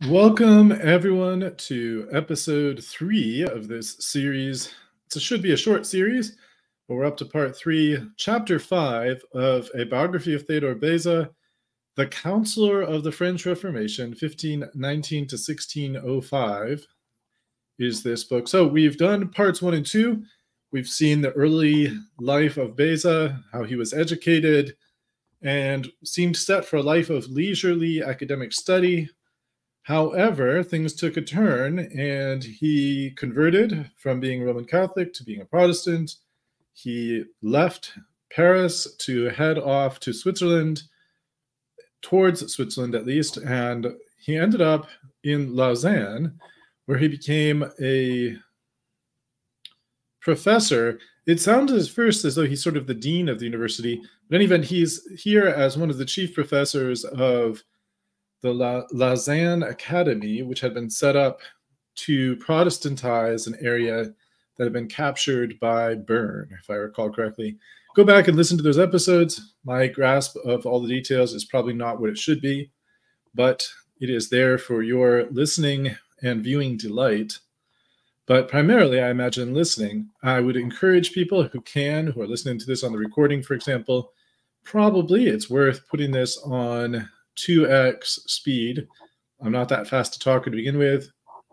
Welcome, everyone, to episode 3 of this series. It should be a short series, but we're up to part 3, chapter 5 of a biography of Theodore Beza, the Counsellor of the French Reformation, 1519 to 1605, is this book. So we've done parts 1 and 2. We've seen the early life of Beza, how he was educated, and seemed set for a life of leisurely academic study. However, things took a turn, and he converted from being Roman Catholic to being a Protestant. He left Paris to head off to Switzerland, towards Switzerland at least, and he ended up in Lausanne, where he became a professor. It sounded at first as though he's sort of the dean of the university, but in any event, he's here as one of the chief professors of the Lausanne Academy, which had been set up to Protestantize an area that had been captured by Bern, if I recall correctly. Go back and listen to those episodes. My grasp of all the details is probably not what it should be, but it is there for your listening and viewing delight. But primarily, I imagine listening. I would encourage people who are listening to this on the recording, for example, probably it's worth putting this on 2x speed. I'm not that fast to talk to begin with.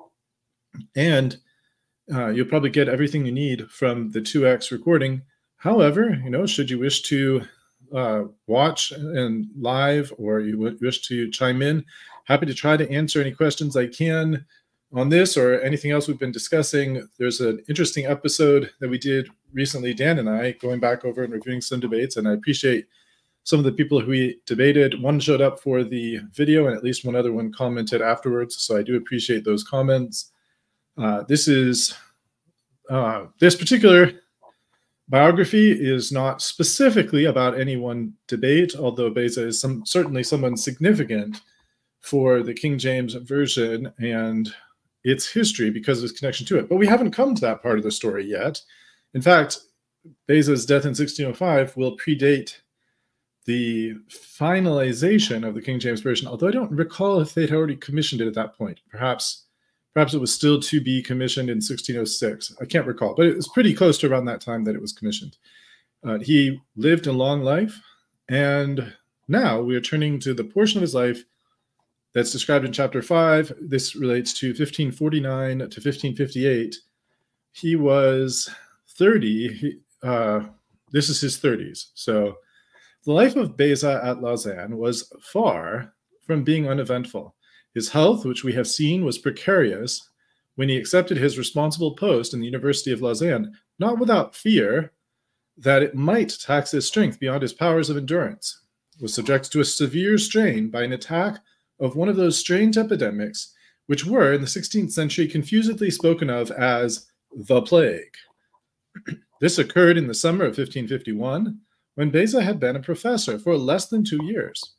And you'll probably get everything you need from the 2x recording. However, should you wish to watch and live, or you wish to chime in, happy to try to answer any questions I can on this or anything else we've been discussing. There's an interesting episode that we did recently, Dan and I, going back over and reviewing some debates, and I appreciate some of the people who we debated. One showed up for the video, and at least one other one commented afterwards, so I do appreciate those comments. This particular biography is not specifically about any one debate, although Beza is certainly someone significant for the King James Version and its history because of his connection to it. But we haven't come to that part of the story yet. In fact, Beza's death in 1605 will predate the finalization of the King James Version, although I don't recall if they'd already commissioned it at that point. Perhaps it was still to be commissioned in 1606. I can't recall, but it was pretty close to around that time that it was commissioned. He lived a long life, and now we are turning to the portion of his life that's described in chapter 5. This relates to 1549 to 1558. He was 30. This is his 30s. So the life of Beza at Lausanne was far from being uneventful. His health, which we have seen, was precarious when he accepted his responsible post in the University of Lausanne, not without fear that it might tax his strength beyond his powers of endurance. He was subjected to a severe strain by an attack of one of those strange epidemics which were, in the 16th century, confusedly spoken of as the plague. This occurred in the summer of 1551, when Beza had been a professor for less than 2 years.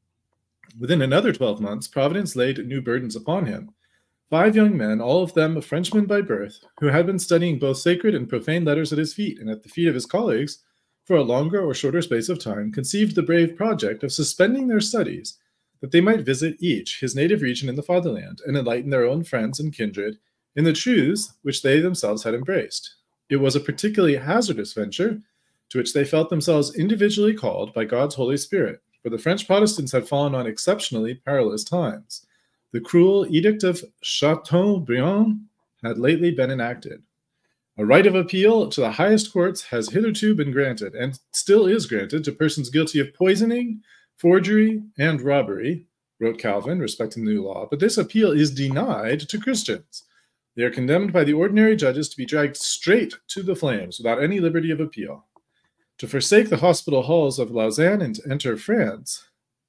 Within another 12 months, Providence laid new burdens upon him. 5 young men, all of them Frenchmen by birth, who had been studying both sacred and profane letters at his feet and at the feet of his colleagues for a longer or shorter space of time, conceived the brave project of suspending their studies, that they might visit each his native region in the fatherland and enlighten their own friends and kindred in the truths which they themselves had embraced. It was a particularly hazardous venture, to which they felt themselves individually called by God's Holy Spirit, for the French Protestants had fallen on exceptionally perilous times. The cruel Edict of Chateaubriand had lately been enacted. A right of appeal to the highest courts has hitherto been granted, and still is granted, to persons guilty of poisoning, forgery, and robbery, wrote Calvin, respecting the new law, but this appeal is denied to Christians. They are condemned by the ordinary judges to be dragged straight to the flames without any liberty of appeal. To forsake the hospitable halls of Lausanne and to enter France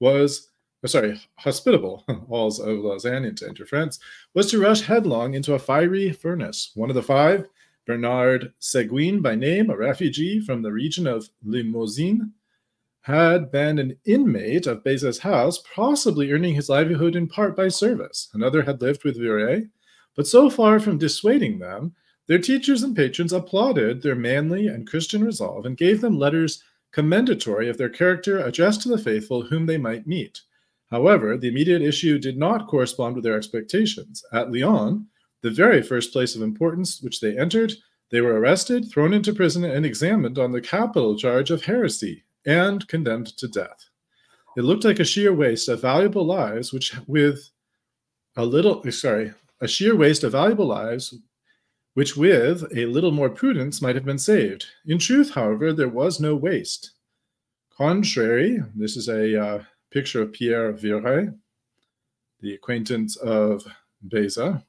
hospitable halls of Lausanne and to enter France was to rush headlong into a fiery furnace. One of the 5, Bernard Seguin by name, a refugee from the region of Limousin, had been an inmate of Beza's house, possibly earning his livelihood in part by service. Another had lived with Viret, but so far from dissuading them, their teachers and patrons applauded their manly and Christian resolve and gave them letters commendatory of their character addressed to the faithful whom they might meet. However, the immediate issue did not correspond with their expectations. At Lyon, the very first place of importance which they entered, they were arrested, thrown into prison, and examined on the capital charge of heresy, and condemned to death. It looked like a sheer waste of valuable lives, which with a little more prudence might have been saved. In truth, however, there was no waste. Contrary, this is a picture of Pierre Viret, the acquaintance of Beza.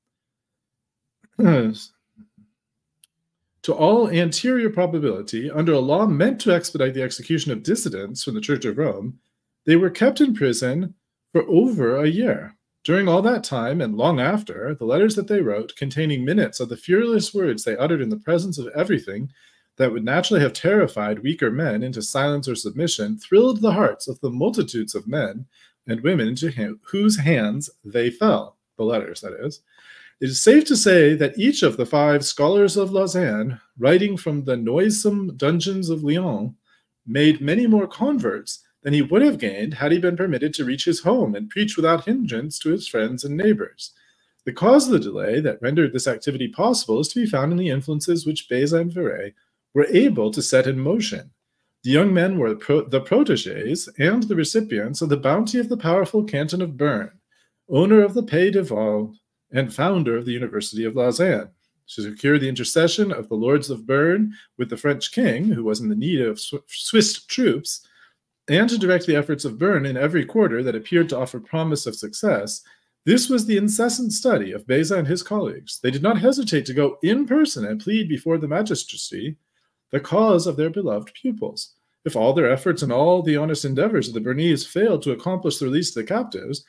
To all anterior probability, under a law meant to expedite the execution of dissidents from the Church of Rome, they were kept in prison for over a year. During all that time, and long after, the letters that they wrote, containing minutes of the fearless words they uttered in the presence of everything that would naturally have terrified weaker men into silence or submission, thrilled the hearts of the multitudes of men and women into whose hands they fell, the letters, that is. It is safe to say that each of the 5 scholars of Lausanne, writing from the noisome dungeons of Lyon, made many more converts than he would have gained had he been permitted to reach his home and preach without hindrance to his friends and neighbors. The cause of the delay that rendered this activity possible is to be found in the influences which Beza and Viret were able to set in motion. The young men were the protégés and the recipients of the bounty of the powerful canton of Bern, owner of the Pays de Vaud, and founder of the University of Lausanne. To secure the intercession of the lords of Bern with the French king, who was in the need of Swiss troops, and to direct the efforts of Bern in every quarter that appeared to offer promise of success, this was the incessant study of Beza and his colleagues. They did not hesitate to go in person and plead before the magistracy the cause of their beloved pupils. If all their efforts and all the honest endeavors of the Bernese failed to accomplish the release of the captives,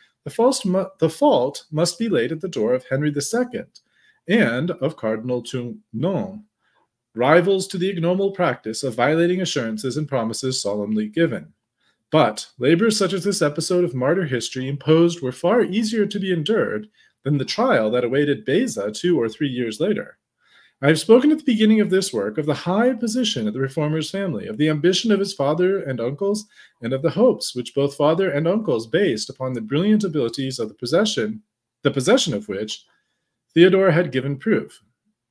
the fault must be laid at the door of Henry II and of Cardinal Tournon, rivals to the ignoble practice of violating assurances and promises solemnly given. But labors such as this episode of martyr history imposed were far easier to be endured than the trial that awaited Beza 2 or 3 years later. I have spoken at the beginning of this work of the high position of the Reformer's family, of the ambition of his father and uncles, and of the hopes which both father and uncles based upon the brilliant abilities of the possession of which Theodore had given proof.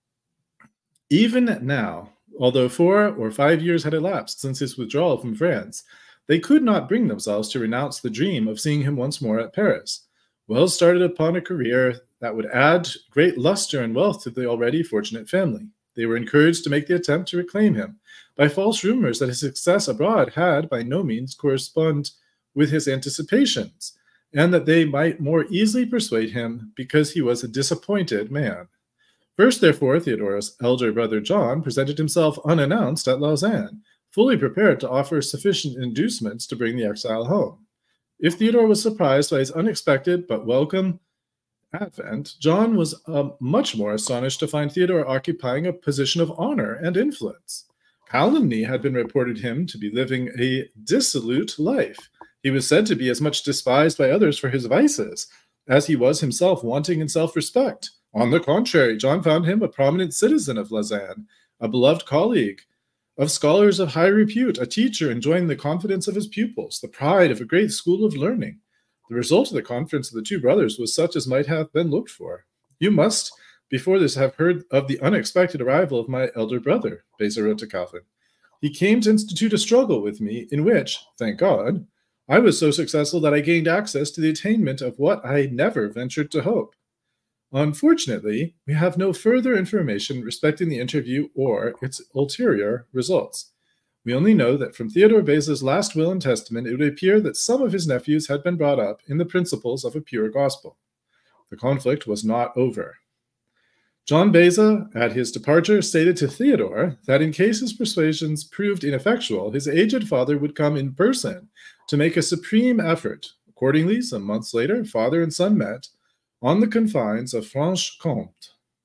Even now, although 4 or 5 years had elapsed since his withdrawal from France, they could not bring themselves to renounce the dream of seeing him once more at Paris, well started upon a career that would add great luster and wealth to the already fortunate family. They were encouraged to make the attempt to reclaim him by false rumors that his success abroad had by no means corresponded with his anticipations, and that they might more easily persuade him because he was a disappointed man. First, therefore, Theodore's elder brother John presented himself unannounced at Lausanne, fully prepared to offer sufficient inducements to bring the exile home. If Theodore was surprised by his unexpected but welcome advent, John was much more astonished to find Theodore occupying a position of honor and influence. Calumny had been reported him to be living a dissolute life. He was said to be as much despised by others for his vices as he was himself wanting in self-respect. On the contrary, John found him a prominent citizen of Lausanne, a beloved colleague of scholars of high repute, a teacher enjoying the confidence of his pupils, the pride of a great school of learning. The result of the conference of the 2 brothers was such as might have been looked for. You must, before this, have heard of the unexpected arrival of my elder brother, Beza wrote to Calvin. He came to institute a struggle with me, in which, thank God, I was so successful that I gained access to the attainment of what I never ventured to hope. Unfortunately, we have no further information respecting the interview or its ulterior results. We only know that from Theodore Beza's last will and testament, it would appear that some of his nephews had been brought up in the principles of a pure gospel. The conflict was not over. John Beza, at his departure, stated to Theodore that in case his persuasions proved ineffectual, his aged father would come in person to make a supreme effort. Accordingly, some months later, father and son met on the confines of Franche-Comté.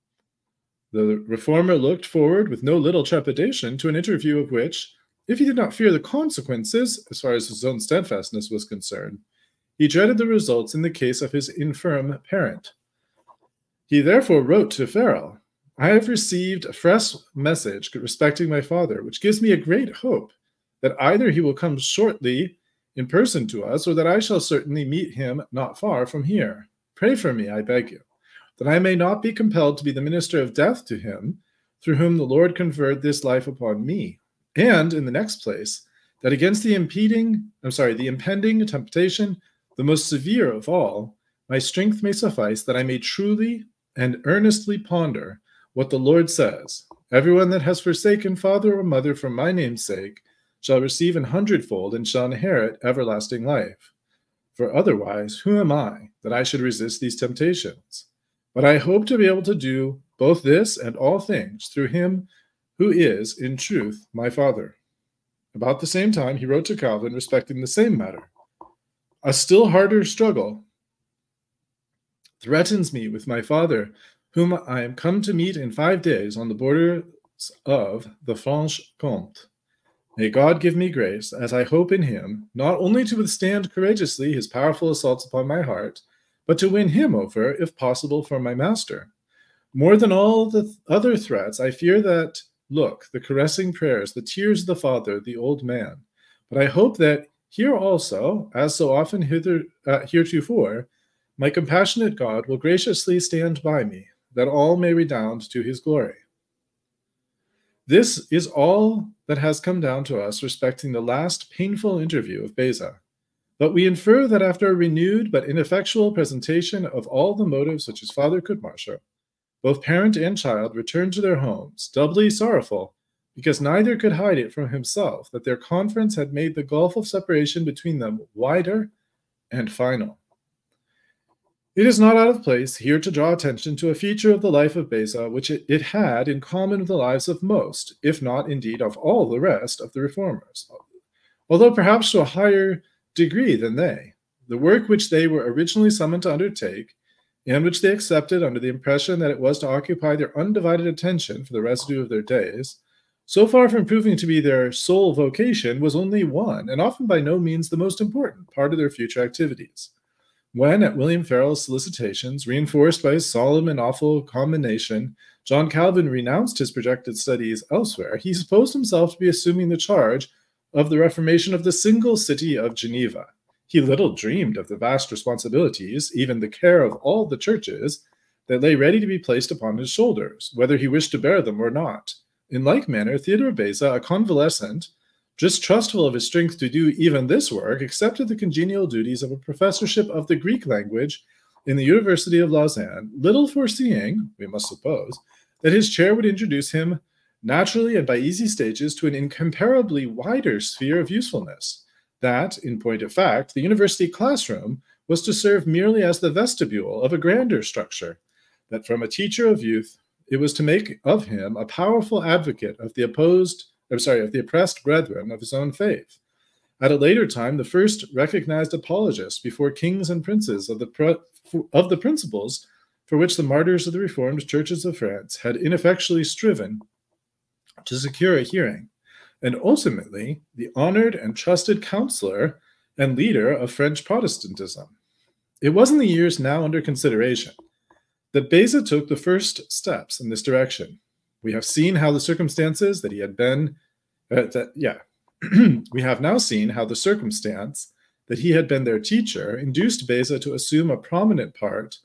The reformer looked forward with no little trepidation to an interview of which, if he did not fear the consequences, as far as his own steadfastness was concerned, he dreaded the results in the case of his infirm parent. He therefore wrote to Farel, I have received a fresh message respecting my father, which gives me a great hope that either he will come shortly in person to us, or that I shall certainly meet him not far from here. Pray for me, I beg you, that I may not be compelled to be the minister of death to him, through whom the Lord conferred this life upon me. And, in the next place, that against the impending temptation, the most severe of all, my strength may suffice, that I may truly and earnestly ponder what the Lord says. Everyone that has forsaken father or mother for my name's sake shall receive 100-fold and shall inherit everlasting life. For otherwise, who am I, that I should resist these temptations? But I hope to be able to do both this and all things through him who is, in truth, my Father. About the same time, he wrote to Calvin respecting the same matter. A still harder struggle threatens me with my father, whom I am come to meet in 5 days on the borders of the Franche-Comté. May God give me grace, as I hope in him, not only to withstand courageously his powerful assaults upon my heart, but to win him over, if possible, for my master. More than all the other threats, I fear that, look, the caressing prayers, the tears of the father, the old man. But I hope that here also, as so often heretofore, my compassionate God will graciously stand by me, that all may redound to his glory. This is all that has come down to us respecting the last painful interview of Beza. But we infer that after a renewed but ineffectual presentation of all the motives which his father could marshal, both parent and child returned to their homes, doubly sorrowful, because neither could hide it from himself that their conference had made the gulf of separation between them wider and final. It is not out of place here to draw attention to a feature of the life of Beza which it had in common with the lives of most, if not indeed of all the rest of the reformers, although perhaps to a higher degree than they. The work which they were originally summoned to undertake, and which they accepted under the impression that it was to occupy their undivided attention for the residue of their days, so far from proving to be their sole vocation, was only one, and often by no means the most important, part of their future activities. When, at William Farel's solicitations, reinforced by his solemn and awful commendation, John Calvin renounced his projected studies elsewhere, he supposed himself to be assuming the charge of the reformation of the single city of Geneva. He little dreamed of the vast responsibilities, even the care of all the churches, that lay ready to be placed upon his shoulders, whether he wished to bear them or not. In like manner, Theodore Beza, a convalescent, distrustful of his strength to do even this work, accepted the congenial duties of a professorship of the Greek language in the University of Lausanne, little foreseeing, we must suppose, that his chair would introduce him naturally and by easy stages to an incomparably wider sphere of usefulness, that, in point of fact, the university classroom was to serve merely as the vestibule of a grander structure, that from a teacher of youth it was to make of him a powerful advocate of the oppressed brethren of his own faith. At a later time, the first recognized apologist before kings and princes of the principles for which the martyrs of the Reformed churches of France had ineffectually striven to secure a hearing, and ultimately the honored and trusted counselor and leader of French Protestantism. It was in the years now under consideration that Beza took the first steps in this direction. We have seen how the circumstances that he had been, we have now seen how the circumstance that he had been their teacher induced Beza to assume a prominent part.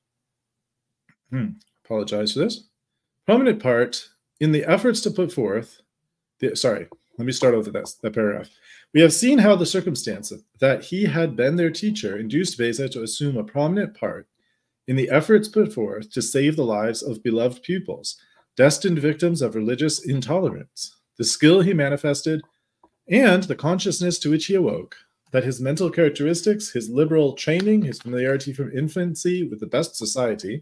Apologize for this. Prominent part in the efforts to put forth. Let me start over that paragraph. We have seen how the circumstance that he had been their teacher induced Beza to assume a prominent part in the efforts put forth to save the lives of beloved pupils, destined victims of religious intolerance. The skill he manifested, and the consciousness to which he awoke, that his mental characteristics, his liberal training, his familiarity from infancy with the best society,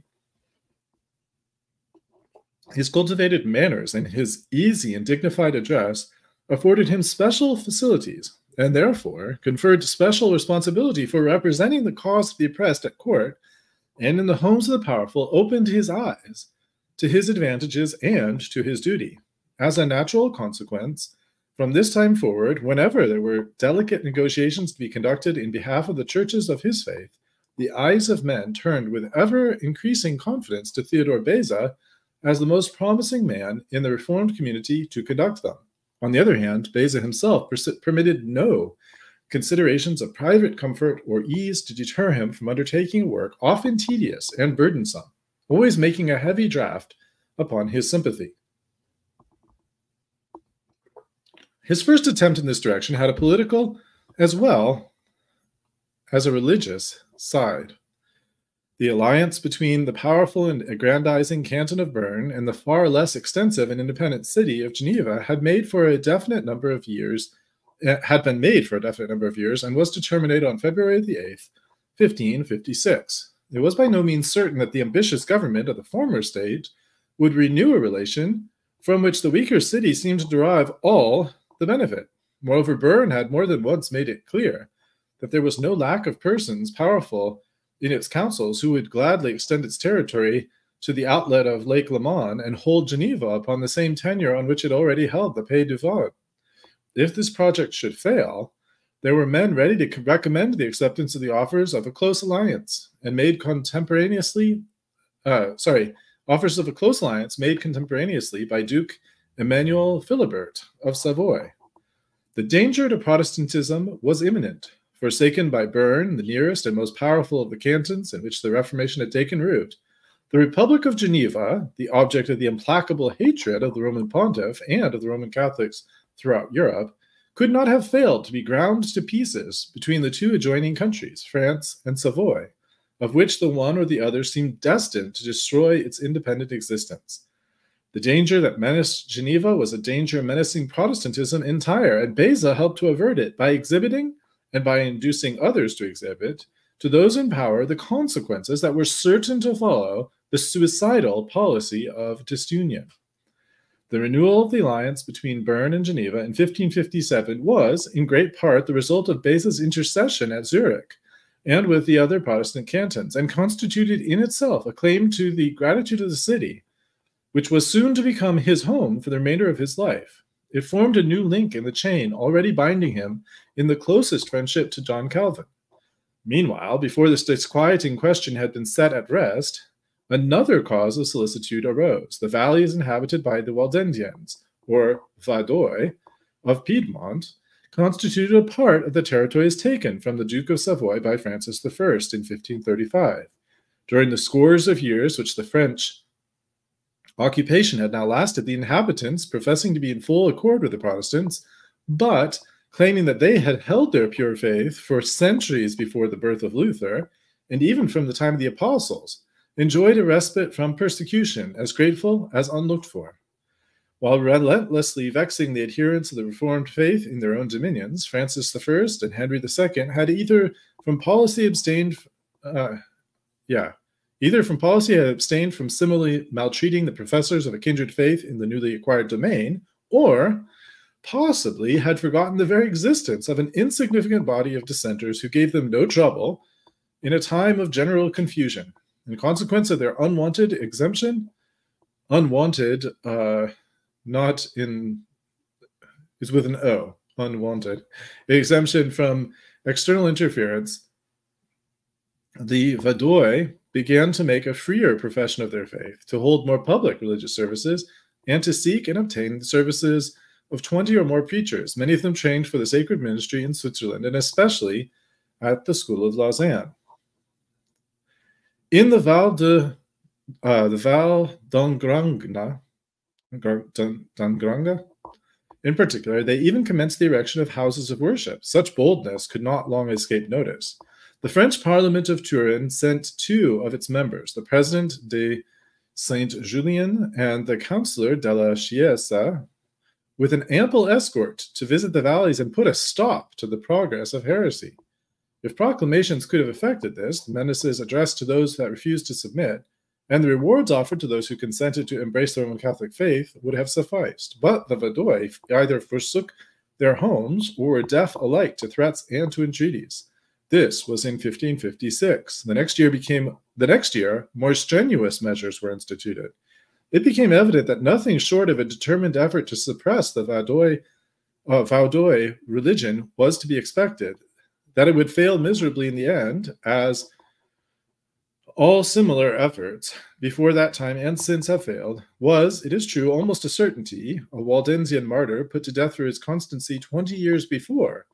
his cultivated manners, and his easy and dignified address afforded him special facilities, and therefore conferred special responsibility for representing the cause of the oppressed at court and in the homes of the powerful, opened his eyes to his advantages and to his duty. As a natural consequence, from this time forward, whenever there were delicate negotiations to be conducted in behalf of the churches of his faith, the eyes of men turned with ever-increasing confidence to Theodore Beza as the most promising man in the Reformed community to conduct them. On the other hand, Beza himself permitted no considerations of private comfort or ease to deter him from undertaking work often tedious and burdensome, always making a heavy draft upon his sympathy. His first attempt in this direction had a political as well as a religious side. The alliance between the powerful and aggrandizing canton of Bern and the far less extensive and independent city of Geneva had been made for a definite number of years, and was to terminate on February the 8th, 1556. It was by no means certain that the ambitious government of the former state would renew a relation from which the weaker city seemed to derive all the benefit. Moreover, Bern had more than once made it clear that there was no lack of persons powerful in its councils who would gladly extend its territory to the outlet of Lake Leman and hold Geneva upon the same tenure on which it already held the Pays du Vaud. If this project should fail, there were men ready to recommend the acceptance of the offers of a close alliance, and made contemporaneously, offers of a close alliance made contemporaneously by Duke Emmanuel Philibert of Savoy. The danger to Protestantism was imminent. Forsaken by Bern, the nearest and most powerful of the cantons in which the Reformation had taken root, the Republic of Geneva, the object of the implacable hatred of the Roman Pontiff and of the Roman Catholics throughout Europe, could not have failed to be ground to pieces between the two adjoining countries, France and Savoy, of which the one or the other seemed destined to destroy its independent existence. The danger that menaced Geneva was a danger menacing Protestantism entire, and Beza helped to avert it by exhibiting, and by inducing others to exhibit, to those in power the consequences that were certain to follow the suicidal policy of disunion. The renewal of the alliance between Bern and Geneva in 1557 was, in great part, the result of Beza's intercession at Zurich and with the other Protestant cantons, and constituted in itself a claim to the gratitude of the city, which was soon to become his home for the remainder of his life. It formed a new link in the chain already binding him in the closest friendship to John Calvin. Meanwhile, before this disquieting question had been set at rest, another cause of solicitude arose. The valleys inhabited by the Waldensians, or Vaudois, of Piedmont, constituted a part of the territories taken from the Duke of Savoy by Francis I in 1535. During the scores of years which the French occupation had now lasted, the inhabitants, professing to be in full accord with the Protestants, but claiming that they had held their pure faith for centuries before the birth of Luther, and even from the time of the apostles, enjoyed a respite from persecution as grateful as unlooked for. While relentlessly vexing the adherents of the Reformed faith in their own dominions, Francis I and Henry II had either from policy abstained from similarly maltreating the professors of a kindred faith in the newly acquired domain, or possibly had forgotten the very existence of an insignificant body of dissenters who gave them no trouble in a time of general confusion. In consequence of their unwanted exemption, unwanted, not in, is with an O, unwanted, exemption from external interference, the Vaudois began to make a freer profession of their faith, to hold more public religious services, and to seek and obtain the services of 20 or more preachers, many of them trained for the sacred ministry in Switzerland, and especially at the school of Lausanne. In the Val d'Angranga, in particular, they even commenced the erection of houses of worship. Such boldness could not long escape notice. The French Parliament of Turin sent two of its members, the President de Saint-Julien and the Counsellor de la Chiesa, with an ample escort to visit the valleys and put a stop to the progress of heresy. If proclamations could have effected this, the menaces addressed to those that refused to submit, and the rewards offered to those who consented to embrace the Roman Catholic faith would have sufficed. But the Vaudois either forsook their homes or were deaf alike to threats and to entreaties. This was in 1556. The next year, more strenuous measures were instituted. It became evident that nothing short of a determined effort to suppress the Vaudois religion was to be expected, that it would fail miserably in the end, as all similar efforts before that time and since have failed, was, it is true, almost a certainty. A Waldensian martyr put to death for his constancy 20 years before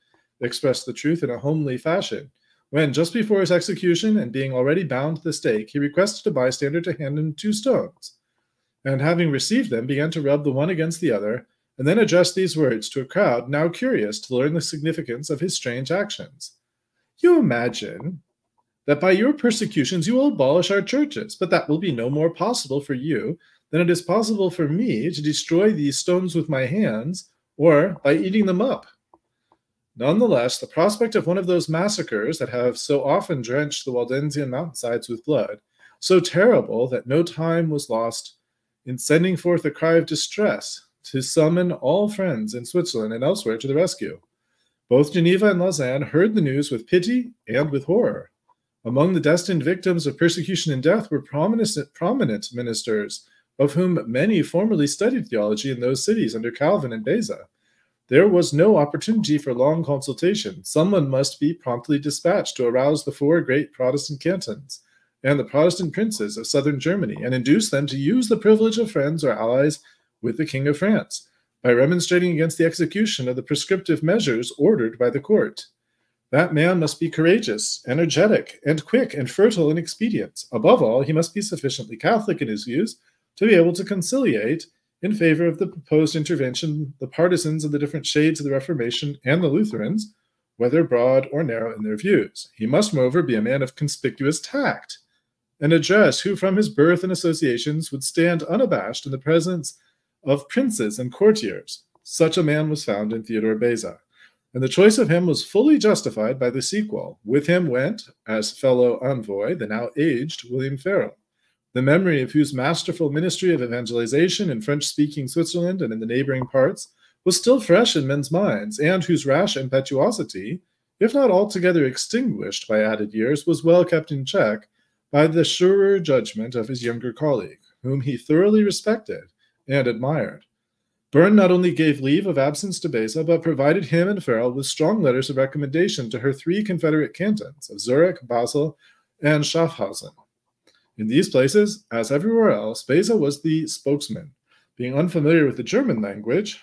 expressed the truth in a homely fashion, when, just before his execution and being already bound to the stake, he requested a bystander to hand him 2 stones, and having received them, began to rub the one against the other, and then addressed these words to a crowd now curious to learn the significance of his strange actions. You imagine that by your persecutions you will abolish our churches, but that will be no more possible for you than it is possible for me to destroy these stones with my hands, or by eating them up. Nonetheless, the prospect of one of those massacres that have so often drenched the Waldensian mountainsides with blood, so terrible that no time was lost in sending forth a cry of distress to summon all friends in Switzerland and elsewhere to the rescue. Both Geneva and Lausanne heard the news with pity and with horror. Among the destined victims of persecution and death were prominent ministers, of whom many formerly studied theology in those cities under Calvin and Beza. There was no opportunity for long consultation. Someone must be promptly dispatched to arouse the 4 great Protestant cantons and the Protestant princes of southern Germany, and induce them to use the privilege of friends or allies with the King of France, by remonstrating against the execution of the prescriptive measures ordered by the court. That man must be courageous, energetic, and quick and fertile in expedients. Above all, he must be sufficiently Catholic in his views to be able to conciliate in favor of the proposed intervention the partisans of the different shades of the Reformation and the Lutherans, whether broad or narrow in their views. He must, moreover, be a man of conspicuous tact, an address who, from his birth and associations, would stand unabashed in the presence of princes and courtiers. Such a man was found in Theodore Beza, and the choice of him was fully justified by the sequel. With him went, as fellow envoy, the now aged William Farel, the memory of whose masterful ministry of evangelization in French-speaking Switzerland and in the neighboring parts was still fresh in men's minds, and whose rash impetuosity, if not altogether extinguished by added years, was well kept in check by the surer judgment of his younger colleague, whom he thoroughly respected and admired. Bern not only gave leave of absence to Beza, but provided him and Farel with strong letters of recommendation to her 3 confederate cantons of Zurich, Basel, and Schaffhausen. In these places, as everywhere else, Beza was the spokesman. Being unfamiliar with the German language,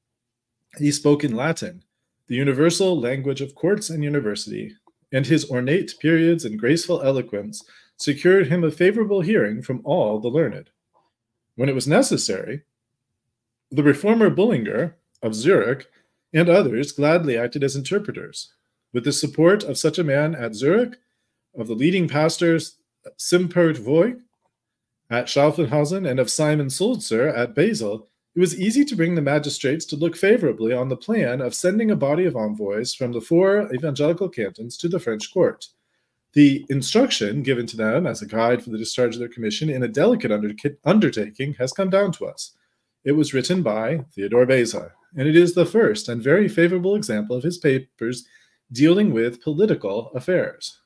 he spoke in Latin, the universal language of courts and university, and his ornate periods and graceful eloquence secured him a favorable hearing from all the learned. When it was necessary, the reformer Bullinger of Zurich and others gladly acted as interpreters. With the support of such a man at Zurich, of the leading pastors Simpert Voigt at Schaffhausen, and of Simon Sulzer at Basel, it was easy to bring the magistrates to look favorably on the plan of sending a body of envoys from the 4 evangelical cantons to the French court. The instruction given to them as a guide for the discharge of their commission in a delicate undertaking has come down to us. It was written by Theodore Beza, and it is the first and very favorable example of his papers dealing with political affairs.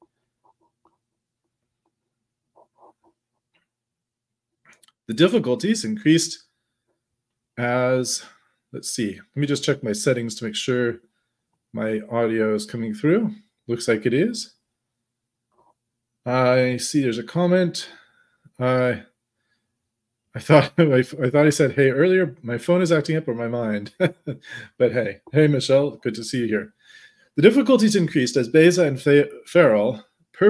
The difficulties increased as, let me just check my settings to make sure my audio is coming through. Looks like it is. I see there's a comment. I thought I said hey earlier. My phone is acting up, or my mind. But hey Michelle, good to see you here. The difficulties increased as Beza and Farel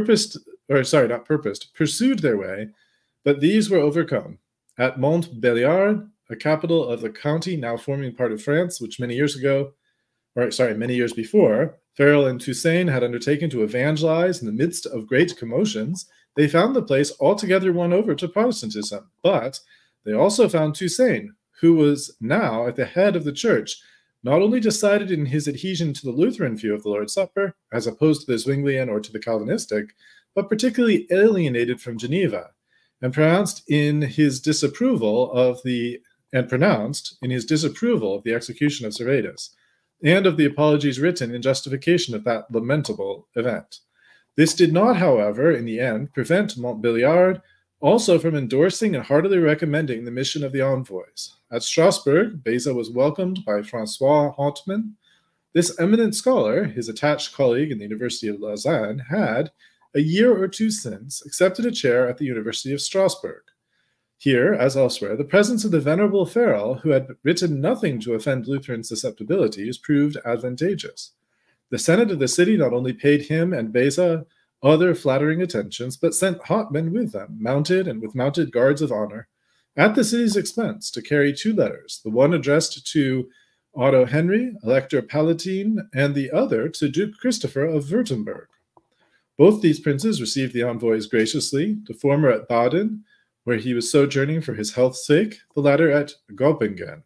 pursued their way, but these were overcome. At Montbéliard, a capital of the county now forming part of France, which many years before, Farel and Toussaint had undertaken to evangelize in the midst of great commotions, they found the place altogether won over to Protestantism. But they also found Toussaint, who was now at the head of the church, not only decided in his adhesion to the Lutheran view of the Lord's Supper, as opposed to the Zwinglian or to the Calvinistic, but particularly alienated from Geneva, and pronounced in his disapproval of the execution of Servetus, and of the apologies written in justification of that lamentable event. This did not, however, in the end, prevent Montbéliard also from endorsing and heartily recommending the mission of the envoys. At Strasbourg, Beza was welcomed by Francois Hauptmann. This eminent scholar, his attached colleague in the University of Lausanne, had, a year or 2 since, accepted a chair at the University of Strasbourg. Here, as elsewhere, the presence of the venerable Farel, who had written nothing to offend Lutheran susceptibilities, proved advantageous. The Senate of the city not only paid him and Beza other flattering attentions, but sent hotmen with them, mounted and with mounted guards of honor, at the city's expense, to carry 2 letters, the one addressed to Otto Henry, Elector Palatine, and the other to Duke Christopher of Württemberg. Both these princes received the envoys graciously, the former at Baden, where he was sojourning for his health's sake, the latter at Göppingen.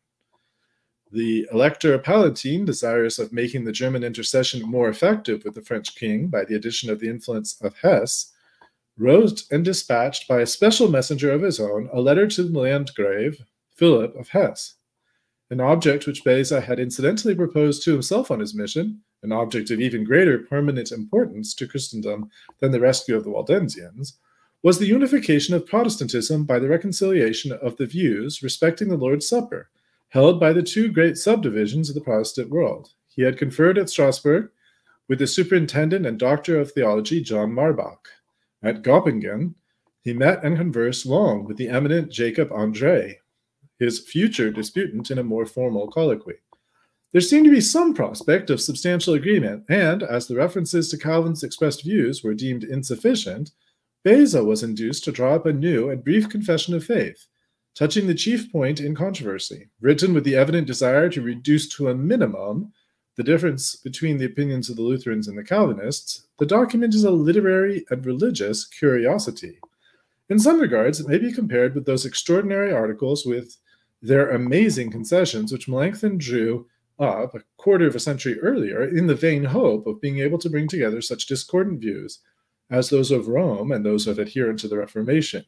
The Elector Palatine, desirous of making the German intercession more effective with the French king by the addition of the influence of Hesse, wrote and dispatched by a special messenger of his own a letter to the Landgrave, Philip of Hesse, an object which Beza had incidentally proposed to himself on his mission, an object of even greater permanent importance to Christendom than the rescue of the Waldensians, was the unification of Protestantism by the reconciliation of the views respecting the Lord's Supper, held by the 2 great subdivisions of the Protestant world. He had conferred at Strasbourg with the superintendent and doctor of theology, John Marbach. At Göppingen, he met and conversed long with the eminent Jacob André, his future disputant in a more formal colloquy. There seemed to be some prospect of substantial agreement, and as the references to Calvin's expressed views were deemed insufficient, Beza was induced to draw up a new and brief confession of faith, touching the chief point in controversy, written with the evident desire to reduce to a minimum the difference between the opinions of the Lutherans and the Calvinists. The document is a literary and religious curiosity. In some regards, it may be compared with those extraordinary articles with their amazing concessions which Melanchthon drew up a quarter of a century earlier in the vain hope of being able to bring together such discordant views as those of Rome and those of adherents to the Reformation.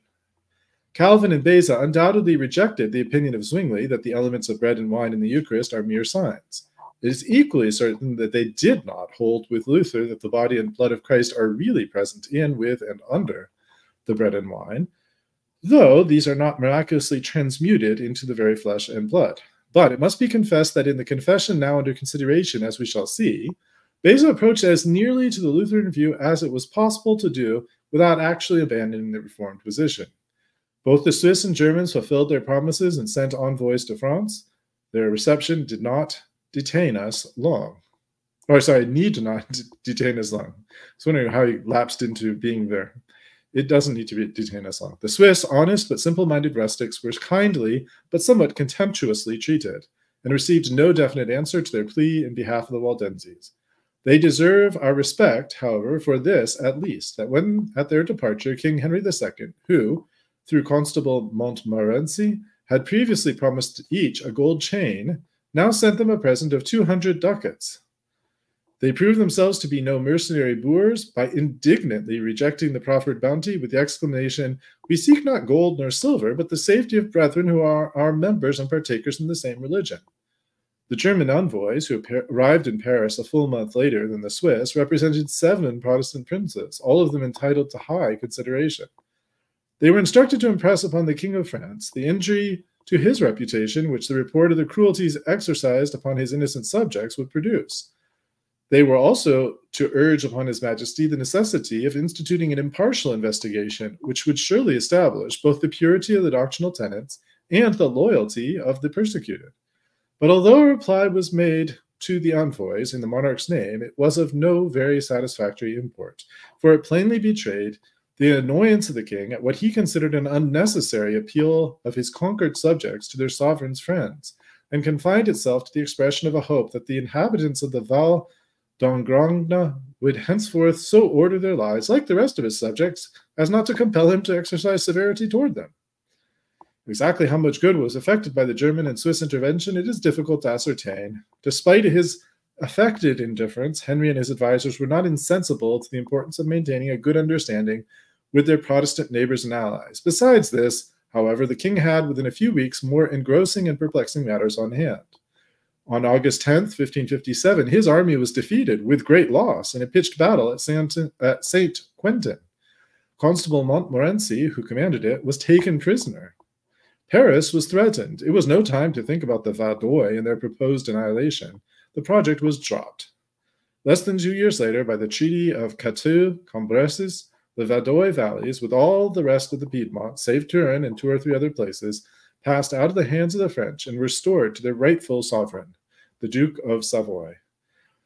Calvin and Beza undoubtedly rejected the opinion of Zwingli that the elements of bread and wine in the Eucharist are mere signs. It is equally certain that they did not hold with Luther that the body and blood of Christ are really present in, with, and under the bread and wine, though these are not miraculously transmuted into the very flesh and blood. But it must be confessed that in the confession now under consideration, as we shall see, Beza approached as nearly to the Lutheran view as it was possible to do without actually abandoning the Reformed position. Both the Swiss and Germans fulfilled their promises and sent envoys to France. Their reception did not detain us long. Need to not detain us long. I was wondering how he lapsed into being there. It doesn't need to detain us long. The Swiss, honest but simple-minded rustics, were kindly but somewhat contemptuously treated, and received no definite answer to their plea in behalf of the Waldenses. They deserve our respect, however, for this at least, that when at their departure King Henry II, who, through Constable Montmorency, had previously promised each a gold chain, now sent them a present of 200 ducats. They proved themselves to be no mercenary boors by indignantly rejecting the proffered bounty with the exclamation, "We seek not gold nor silver, but the safety of brethren who are our members and partakers in the same religion." The German envoys, who arrived in Paris a full month later than the Swiss, represented 7 Protestant princes, all of them entitled to high consideration. They were instructed to impress upon the King of France the injury to his reputation which the report of the cruelties exercised upon his innocent subjects would produce. They were also to urge upon His Majesty the necessity of instituting an impartial investigation, which would surely establish both the purity of the doctrinal tenets and the loyalty of the persecuted. But although a reply was made to the envoys in the monarch's name, it was of no very satisfactory import, for it plainly betrayed the annoyance of the king at what he considered an unnecessary appeal of his conquered subjects to their sovereign's friends, and confined itself to the expression of a hope that the inhabitants of the Val d'Angrogna would henceforth so order their lives, like the rest of his subjects, as not to compel him to exercise severity toward them. Exactly how much good was effected by the German and Swiss intervention it is difficult to ascertain. Despite his affected indifference, Henry and his advisors were not insensible to the importance of maintaining a good understanding with their Protestant neighbors and allies. Besides this, however, the king had, within a few weeks, more engrossing and perplexing matters on hand. On August 10th, 1557, his army was defeated with great loss in a pitched battle at St. Quentin. Constable Montmorency, who commanded it, was taken prisoner. Paris was threatened. It was no time to think about the Vaudois and their proposed annihilation. The project was dropped. Less than 2 years later, by the Treaty of Cateau-Cambrésis, the Vaudois valleys, with all the rest of the Piedmont, save Turin and 2 or 3 other places, passed out of the hands of the French and restored to their rightful sovereign, the Duke of Savoy.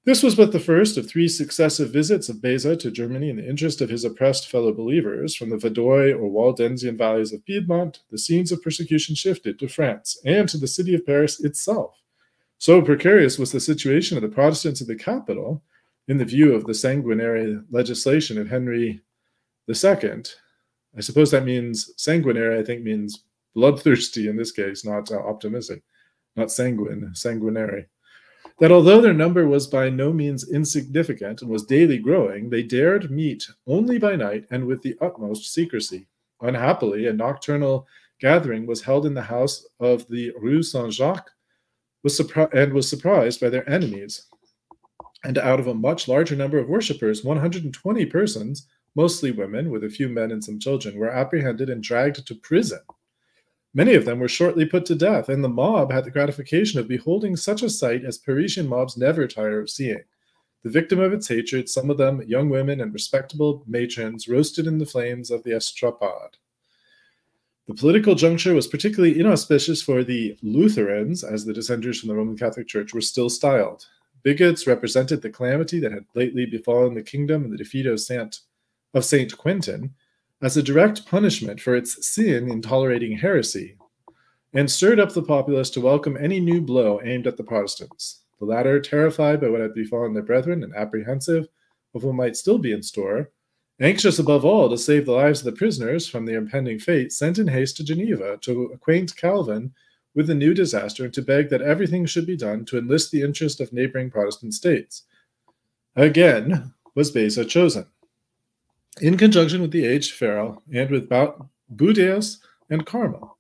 This was but the first of 3 successive visits of Beza to Germany in the interest of his oppressed fellow believers. From the Vaudois or Waldensian valleys of Piedmont, the scenes of persecution shifted to France and to the city of Paris itself. So precarious was the situation of the Protestants in the capital, in the view of the sanguinary legislation of Henry II. I suppose that means sanguinary, I think means bloodthirsty in this case, not optimistic, not sanguinary. That although their number was by no means insignificant and was daily growing, they dared meet only by night and with the utmost secrecy. Unhappily, a nocturnal gathering was held in the house of the Rue Saint-Jacques and was surprised by their enemies. And out of a much larger number of worshippers, 120 persons, mostly women, with a few men and some children, were apprehended and dragged to prison. Many of them were shortly put to death, and the mob had the gratification of beholding such a sight as Parisian mobs never tire of seeing. The victim of its hatred, some of them young women and respectable matrons, roasted in the flames of the estrapade. The political juncture was particularly inauspicious for the Lutherans, as the dissenters from the Roman Catholic Church were still styled. Bigots represented the calamity that had lately befallen the kingdom and the defeat of Saint Quentin as a direct punishment for its sin in tolerating heresy, and stirred up the populace to welcome any new blow aimed at the Protestants. The latter, terrified by what had befallen their brethren and apprehensive of what might still be in store, anxious above all to save the lives of the prisoners from their impending fate, sent in haste to Geneva to acquaint Calvin with the new disaster and to beg that everything should be done to enlist the interest of neighboring Protestant states. Again was Beza chosen, in conjunction with the aged Farel and with Budæus and Carmel,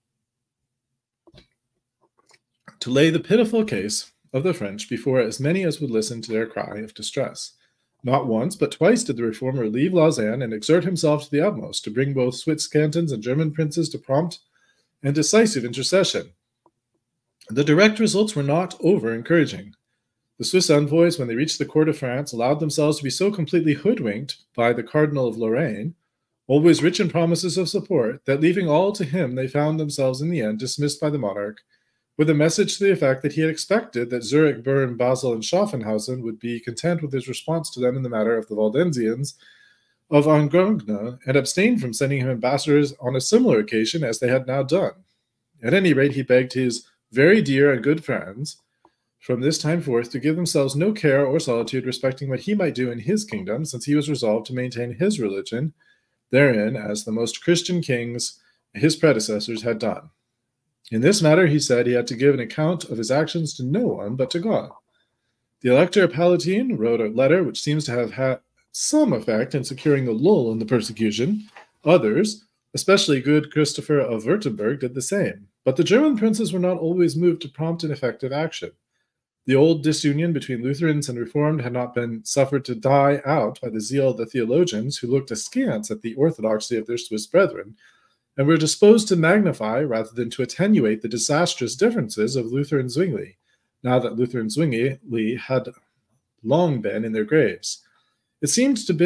to lay the pitiful case of the French before as many as would listen to their cry of distress. Not once, but twice did the reformer leave Lausanne and exert himself to the utmost to bring both Swiss cantons and German princes to prompt and decisive intercession. The direct results were not over encouraging. The Swiss envoys, when they reached the court of France, allowed themselves to be so completely hoodwinked by the Cardinal of Lorraine, always rich in promises of support, that leaving all to him, they found themselves in the end dismissed by the monarch, with a message to the effect that he had expected that Zurich, Bern, Basel, and Schaffhausen would be content with his response to them in the matter of the Waldensians of Angogne, and abstain from sending him ambassadors on a similar occasion as they had now done. At any rate, he begged his very dear and good friends, from this time forth, to give themselves no care or solitude respecting what he might do in his kingdom, since he was resolved to maintain his religion therein as the most Christian kings his predecessors had done. In this matter, he said, he had to give an account of his actions to no one but to God. The Elector Palatine wrote a letter which seems to have had some effect in securing a lull in the persecution. Others, especially good Christopher of Württemberg, did the same. But the German princes were not always moved to prompt and effective action. The old disunion between Lutherans and Reformed had not been suffered to die out by the zeal of the theologians, who looked askance at the orthodoxy of their Swiss brethren, and were disposed to magnify rather than to attenuate the disastrous differences of Luther and Zwingli, now that Luther and Zwingli had long been in their graves. It seemed to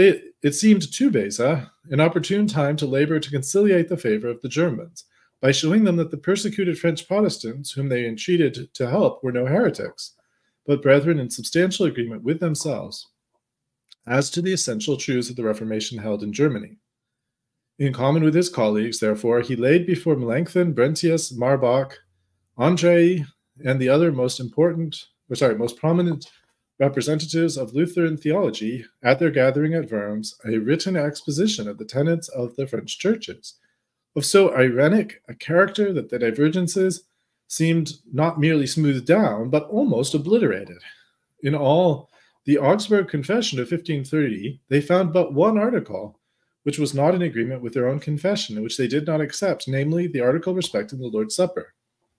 Beza an opportune time to labor to conciliate the favor of the Germans, by showing them that the persecuted French Protestants, whom they entreated to help, were no heretics, but brethren in substantial agreement with themselves as to the essential truths of the Reformation held in Germany. In common with his colleagues, therefore, he laid before Melanchthon, Brentius, Marbach, Andrei, and the other most prominent representatives of Lutheran theology at their gathering at Worms a written exposition of the tenets of the French churches, of so ironic a character that the divergences seemed not merely smoothed down, but almost obliterated. In all the Augsburg Confession of 1530, they found but one article which was not in agreement with their own confession, and which they did not accept, namely the article respecting the Lord's Supper.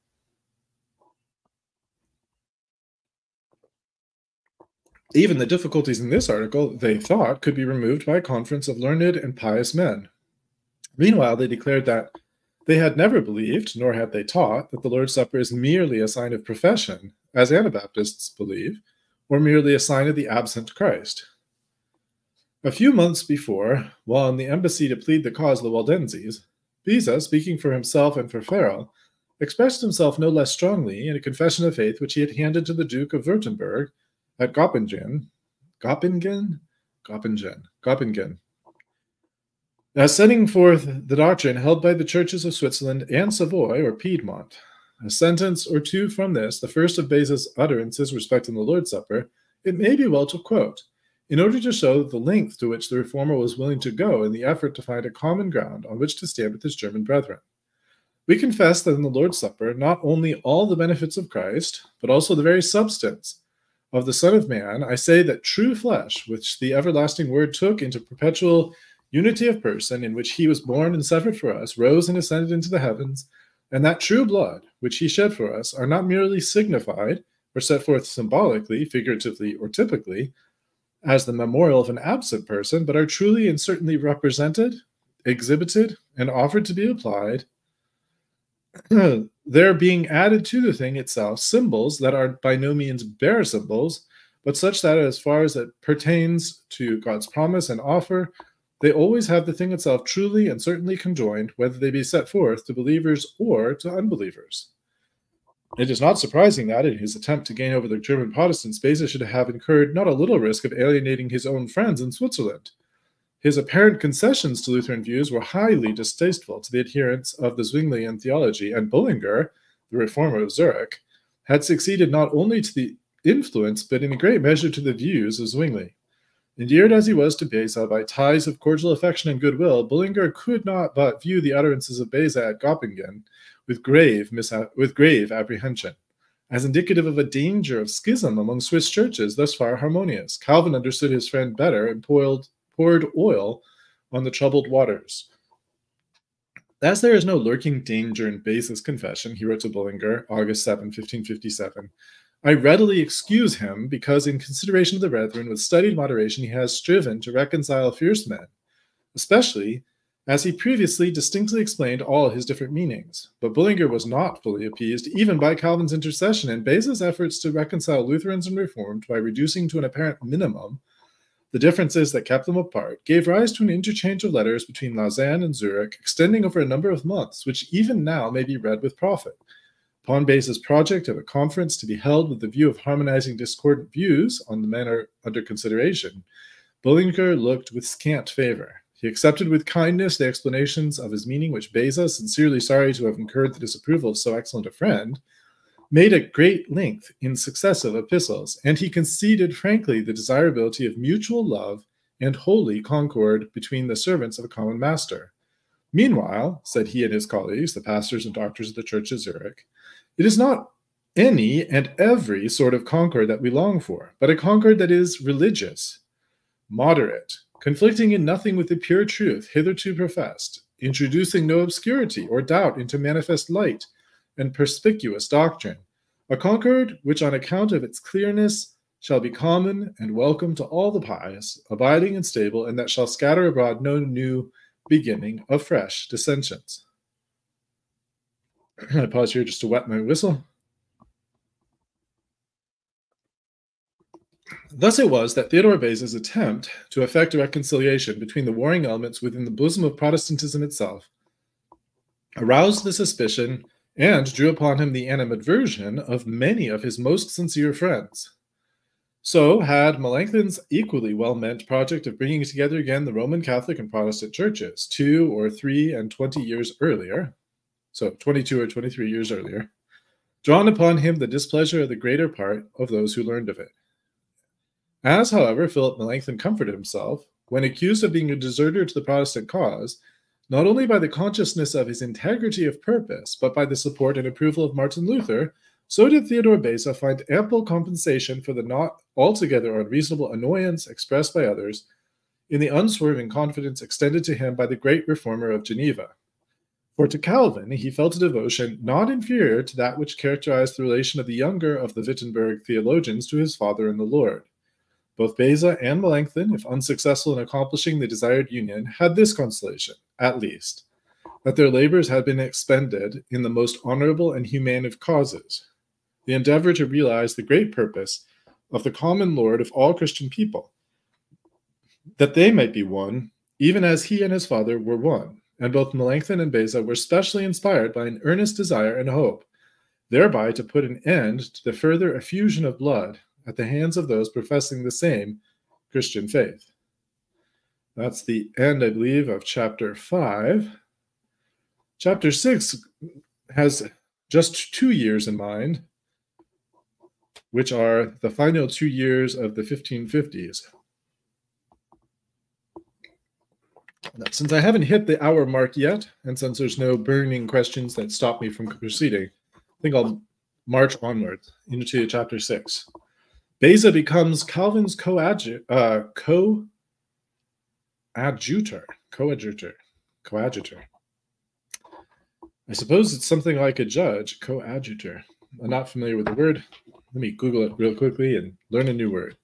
Even the difficulties in this article, they thought, could be removed by a conference of learned and pious men. Meanwhile, they declared that they had never believed, nor had they taught, that the Lord's Supper is merely a sign of profession, as Anabaptists believe, or merely a sign of the absent Christ. A few months before, while on the embassy to plead the cause of the Waldenses, Beza, speaking for himself and for Farel, expressed himself no less strongly in a confession of faith which he had handed to the Duke of Württemberg at Göppingen, setting forth the doctrine held by the churches of Switzerland and Savoy or Piedmont. A sentence or two from this, the first of Beza's utterances respecting the Lord's Supper, it may be well to quote, in order to show the length to which the reformer was willing to go in the effort to find a common ground on which to stand with his German brethren. We confess that in the Lord's Supper, not only all the benefits of Christ, but also the very substance of the Son of Man, I say that true flesh, which the everlasting Word took into perpetual unity of person, in which he was born and suffered for us, rose and ascended into the heavens, and that true blood, which he shed for us, are not merely signified or set forth symbolically, figuratively, or typically, as the memorial of an absent person, but are truly and certainly represented, exhibited, and offered to be applied, there being added to the thing itself symbols that are by no means bare symbols, but such that as far as it pertains to God's promise and offer, they always have the thing itself truly and certainly conjoined, whether they be set forth to believers or to unbelievers. It is not surprising that, in his attempt to gain over the German Protestants, Beza should have incurred not a little risk of alienating his own friends in Switzerland. His apparent concessions to Lutheran views were highly distasteful to the adherents of the Zwinglian theology, and Bullinger, the reformer of Zurich, had succeeded not only to the influence, but in a great measure to the views of Zwingli. Endeared as he was to Beza by ties of cordial affection and goodwill, Bullinger could not but view the utterances of Beza at Göppingen with grave apprehension, as indicative of a danger of schism among Swiss churches thus far harmonious. Calvin understood his friend better and poured oil on the troubled waters. As there is no lurking danger in Beza's confession, he wrote to Bullinger, August 7, 1557, I readily excuse him, because in consideration of the brethren, with studied moderation he has striven to reconcile fierce men, especially as he previously distinctly explained all his different meanings. But Bullinger was not fully appeased, even by Calvin's intercession, and Beza's efforts to reconcile Lutherans and Reformed by reducing to an apparent minimum the differences that kept them apart, gave rise to an interchange of letters between Lausanne and Zurich, extending over a number of months, which even now may be read with profit. Upon Beza's project of a conference to be held with the view of harmonizing discordant views on the matter under consideration, Bullinger looked with scant favor. He accepted with kindness the explanations of his meaning, which Beza, sincerely sorry to have incurred the disapproval of so excellent a friend, made at great length in successive epistles, and he conceded frankly the desirability of mutual love and holy concord between the servants of a common master. Meanwhile, said he and his colleagues, the pastors and doctors of the Church of Zurich, it is not any and every sort of concord that we long for, but a concord that is religious, moderate, conflicting in nothing with the pure truth hitherto professed, introducing no obscurity or doubt into manifest light and perspicuous doctrine, a concord which on account of its clearness shall be common and welcome to all the pious, abiding and stable, and that shall scatter abroad no new beginning of fresh dissensions. I pause here just to wet my whistle. Thus it was that Theodore Beza's attempt to effect a reconciliation between the warring elements within the bosom of Protestantism itself aroused the suspicion and drew upon him the animadversion of many of his most sincere friends. So had Melanchthon's equally well-meant project of bringing together again the Roman Catholic and Protestant churches 2 or 3 and 20 years earlier, so 22 or 23 years earlier, drawn upon him the displeasure of the greater part of those who learned of it. As, however, Philip Melanchthon comforted himself, when accused of being a deserter to the Protestant cause, not only by the consciousness of his integrity of purpose, but by the support and approval of Martin Luther, so did Theodore Beza find ample compensation for the not altogether unreasonable annoyance expressed by others in the unswerving confidence extended to him by the great reformer of Geneva. For to Calvin he felt a devotion not inferior to that which characterized the relation of the younger of the Wittenberg theologians to his father in the Lord. Both Beza and Melanchthon, if unsuccessful in accomplishing the desired union, had this consolation, at least, that their labors had been expended in the most honorable and humane of causes, the endeavor to realize the great purpose of the common Lord of all Christian people, that they might be one, even as he and his father were one. And both Melanchthon and Beza were specially inspired by an earnest desire and hope, thereby to put an end to the further effusion of blood, at the hands of those professing the same Christian faith. That's the end, I believe, of chapter 5. Chapter 6 has just 2 years in mind, which are the final 2 years of the 1550s. Now, since I haven't hit the hour mark yet, and since there's no burning questions that stop me from proceeding, I think I'll march onward into chapter 6. Beza becomes Calvin's coadjutor. I suppose it's something like a judge, coadjutor. I'm not familiar with the word. Let me Google it real quickly and learn a new word.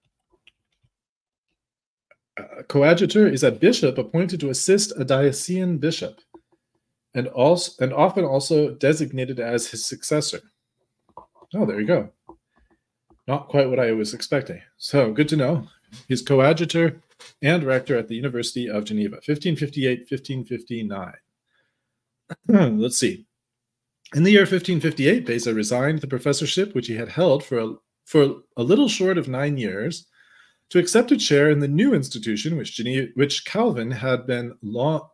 Coadjutor is a bishop appointed to assist a diocesan bishop, and often also designated as his successor. Oh, there you go. Not quite what I was expecting. So good to know. He's coadjutor and rector at the University of Geneva, 1558-1559. Let's see. In the year 1558, Beza resigned the professorship which he had held for a little short of 9 years to accept a chair in the new institution which Calvin had long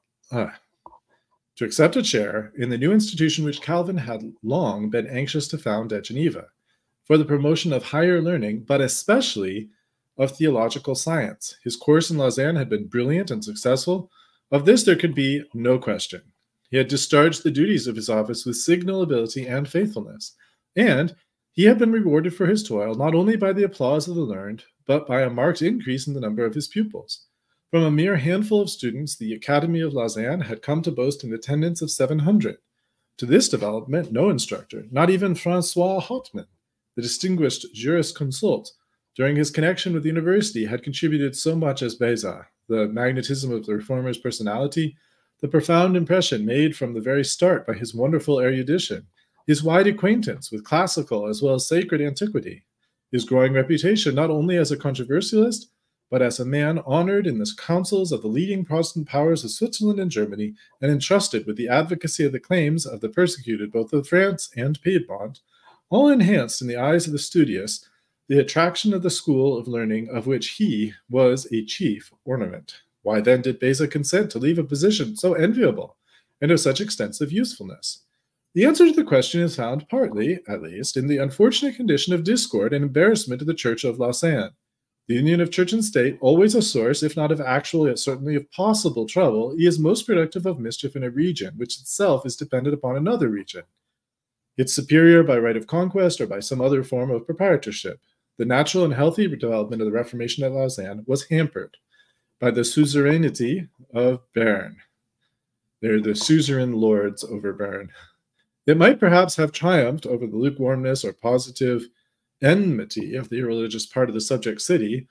been anxious to found at Geneva, for the promotion of higher learning, but especially of theological science. His course in Lausanne had been brilliant and successful. Of this there could be no question. He had discharged the duties of his office with signal ability and faithfulness, and he had been rewarded for his toil not only by the applause of the learned, but by a marked increase in the number of his pupils. From a mere handful of students, the Academy of Lausanne had come to boast an attendance of 700. To this development, no instructor, not even Francois Hauptmann, the distinguished jurisconsult, during his connection with the university, had contributed so much as Beza. The magnetism of the reformer's personality, the profound impression made from the very start by his wonderful erudition, his wide acquaintance with classical as well as sacred antiquity, his growing reputation not only as a controversialist, but as a man honored in the councils of the leading Protestant powers of Switzerland and Germany, and entrusted with the advocacy of the claims of the persecuted both of France and Piedmont, all enhanced in the eyes of the studious the attraction of the school of learning of which he was a chief ornament. Why then did Beza consent to leave a position so enviable and of such extensive usefulness? The answer to the question is found partly, at least, in the unfortunate condition of discord and embarrassment of the Church of Lausanne. The union of church and state, always a source, if not of actual, yet certainly of possible trouble, is most productive of mischief in a region which itself is dependent upon another region, its superior by right of conquest or by some other form of proprietorship. The natural and healthy development of the Reformation at Lausanne was hampered by the suzerainty of Bern. They're the suzerain lords over Bern. It might perhaps have triumphed over the lukewarmness or positive enmity of the irreligious part of the subject city.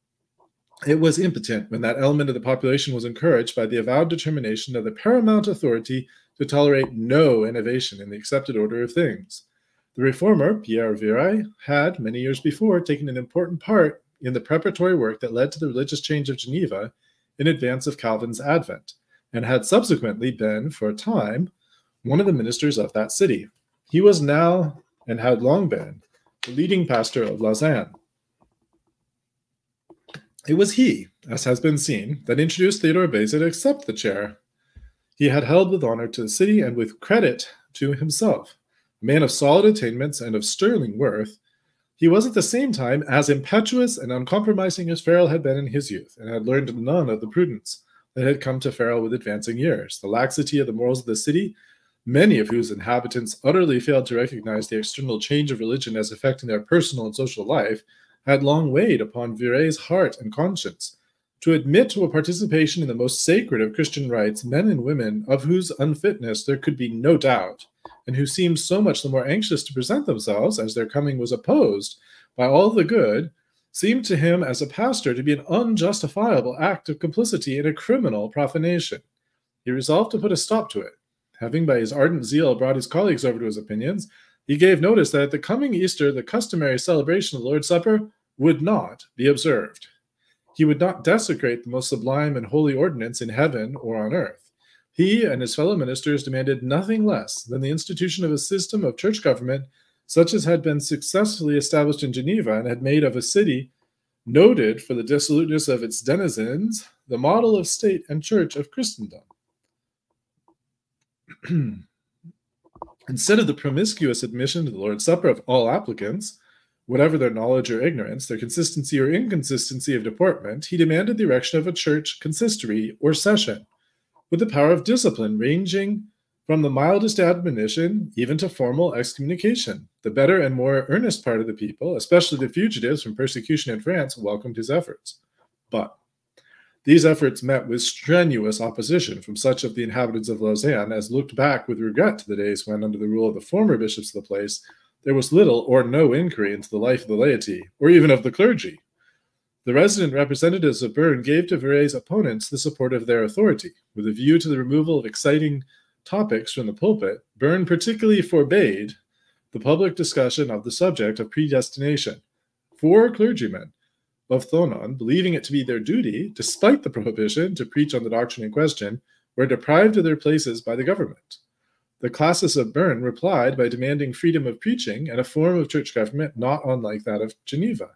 It was impotent when that element of the population was encouraged by the avowed determination of the paramount authority to tolerate no innovation in the accepted order of things. The reformer, Pierre Viret, had, many years before, taken an important part in the preparatory work that led to the religious change of Geneva in advance of Calvin's advent, and had subsequently been, for a time, one of the ministers of that city. He was now, and had long been, the leading pastor of Lausanne. It was he, as has been seen, that introduced Theodore Beza to accept the chair he had held with honor to the city and with credit to himself. A man of solid attainments and of sterling worth, he was at the same time as impetuous and uncompromising as Farel had been in his youth, and had learned none of the prudence that had come to Farel with advancing years. The laxity of the morals of the city, many of whose inhabitants utterly failed to recognize the external change of religion as affecting their personal and social life, had long weighed upon Viret's heart and conscience. To admit to a participation in the most sacred of Christian rites men and women of whose unfitness there could be no doubt, and who seemed so much the more anxious to present themselves as their coming was opposed by all the good, seemed to him as a pastor to be an unjustifiable act of complicity in a criminal profanation. He resolved to put a stop to it. Having by his ardent zeal brought his colleagues over to his opinions, he gave notice that at the coming Easter the customary celebration of the Lord's Supper would not be observed. He would not desecrate the most sublime and holy ordinance in heaven or on earth. He and his fellow ministers demanded nothing less than the institution of a system of church government such as had been successfully established in Geneva and had made of a city noted for the dissoluteness of its denizens the model of state and church of Christendom. Instead of the promiscuous admission to the Lord's Supper of all applicants, whatever their knowledge or ignorance, their consistency or inconsistency of deportment, he demanded the erection of a church consistory or session, with the power of discipline ranging from the mildest admonition even to formal excommunication. The better and more earnest part of the people, especially the fugitives from persecution in France, welcomed his efforts. But these efforts met with strenuous opposition from such of the inhabitants of Lausanne as looked back with regret to the days when, under the rule of the former bishops of the place, there was little or no inquiry into the life of the laity, or even of the clergy. The resident representatives of Bern gave to Verret's opponents the support of their authority. With a view to the removal of exciting topics from the pulpit, Bern particularly forbade the public discussion of the subject of predestination. 4 clergymen of Thonon, believing it to be their duty, despite the prohibition, to preach on the doctrine in question, were deprived of their places by the government. The classis of Bern replied by demanding freedom of preaching and a form of church government not unlike that of Geneva,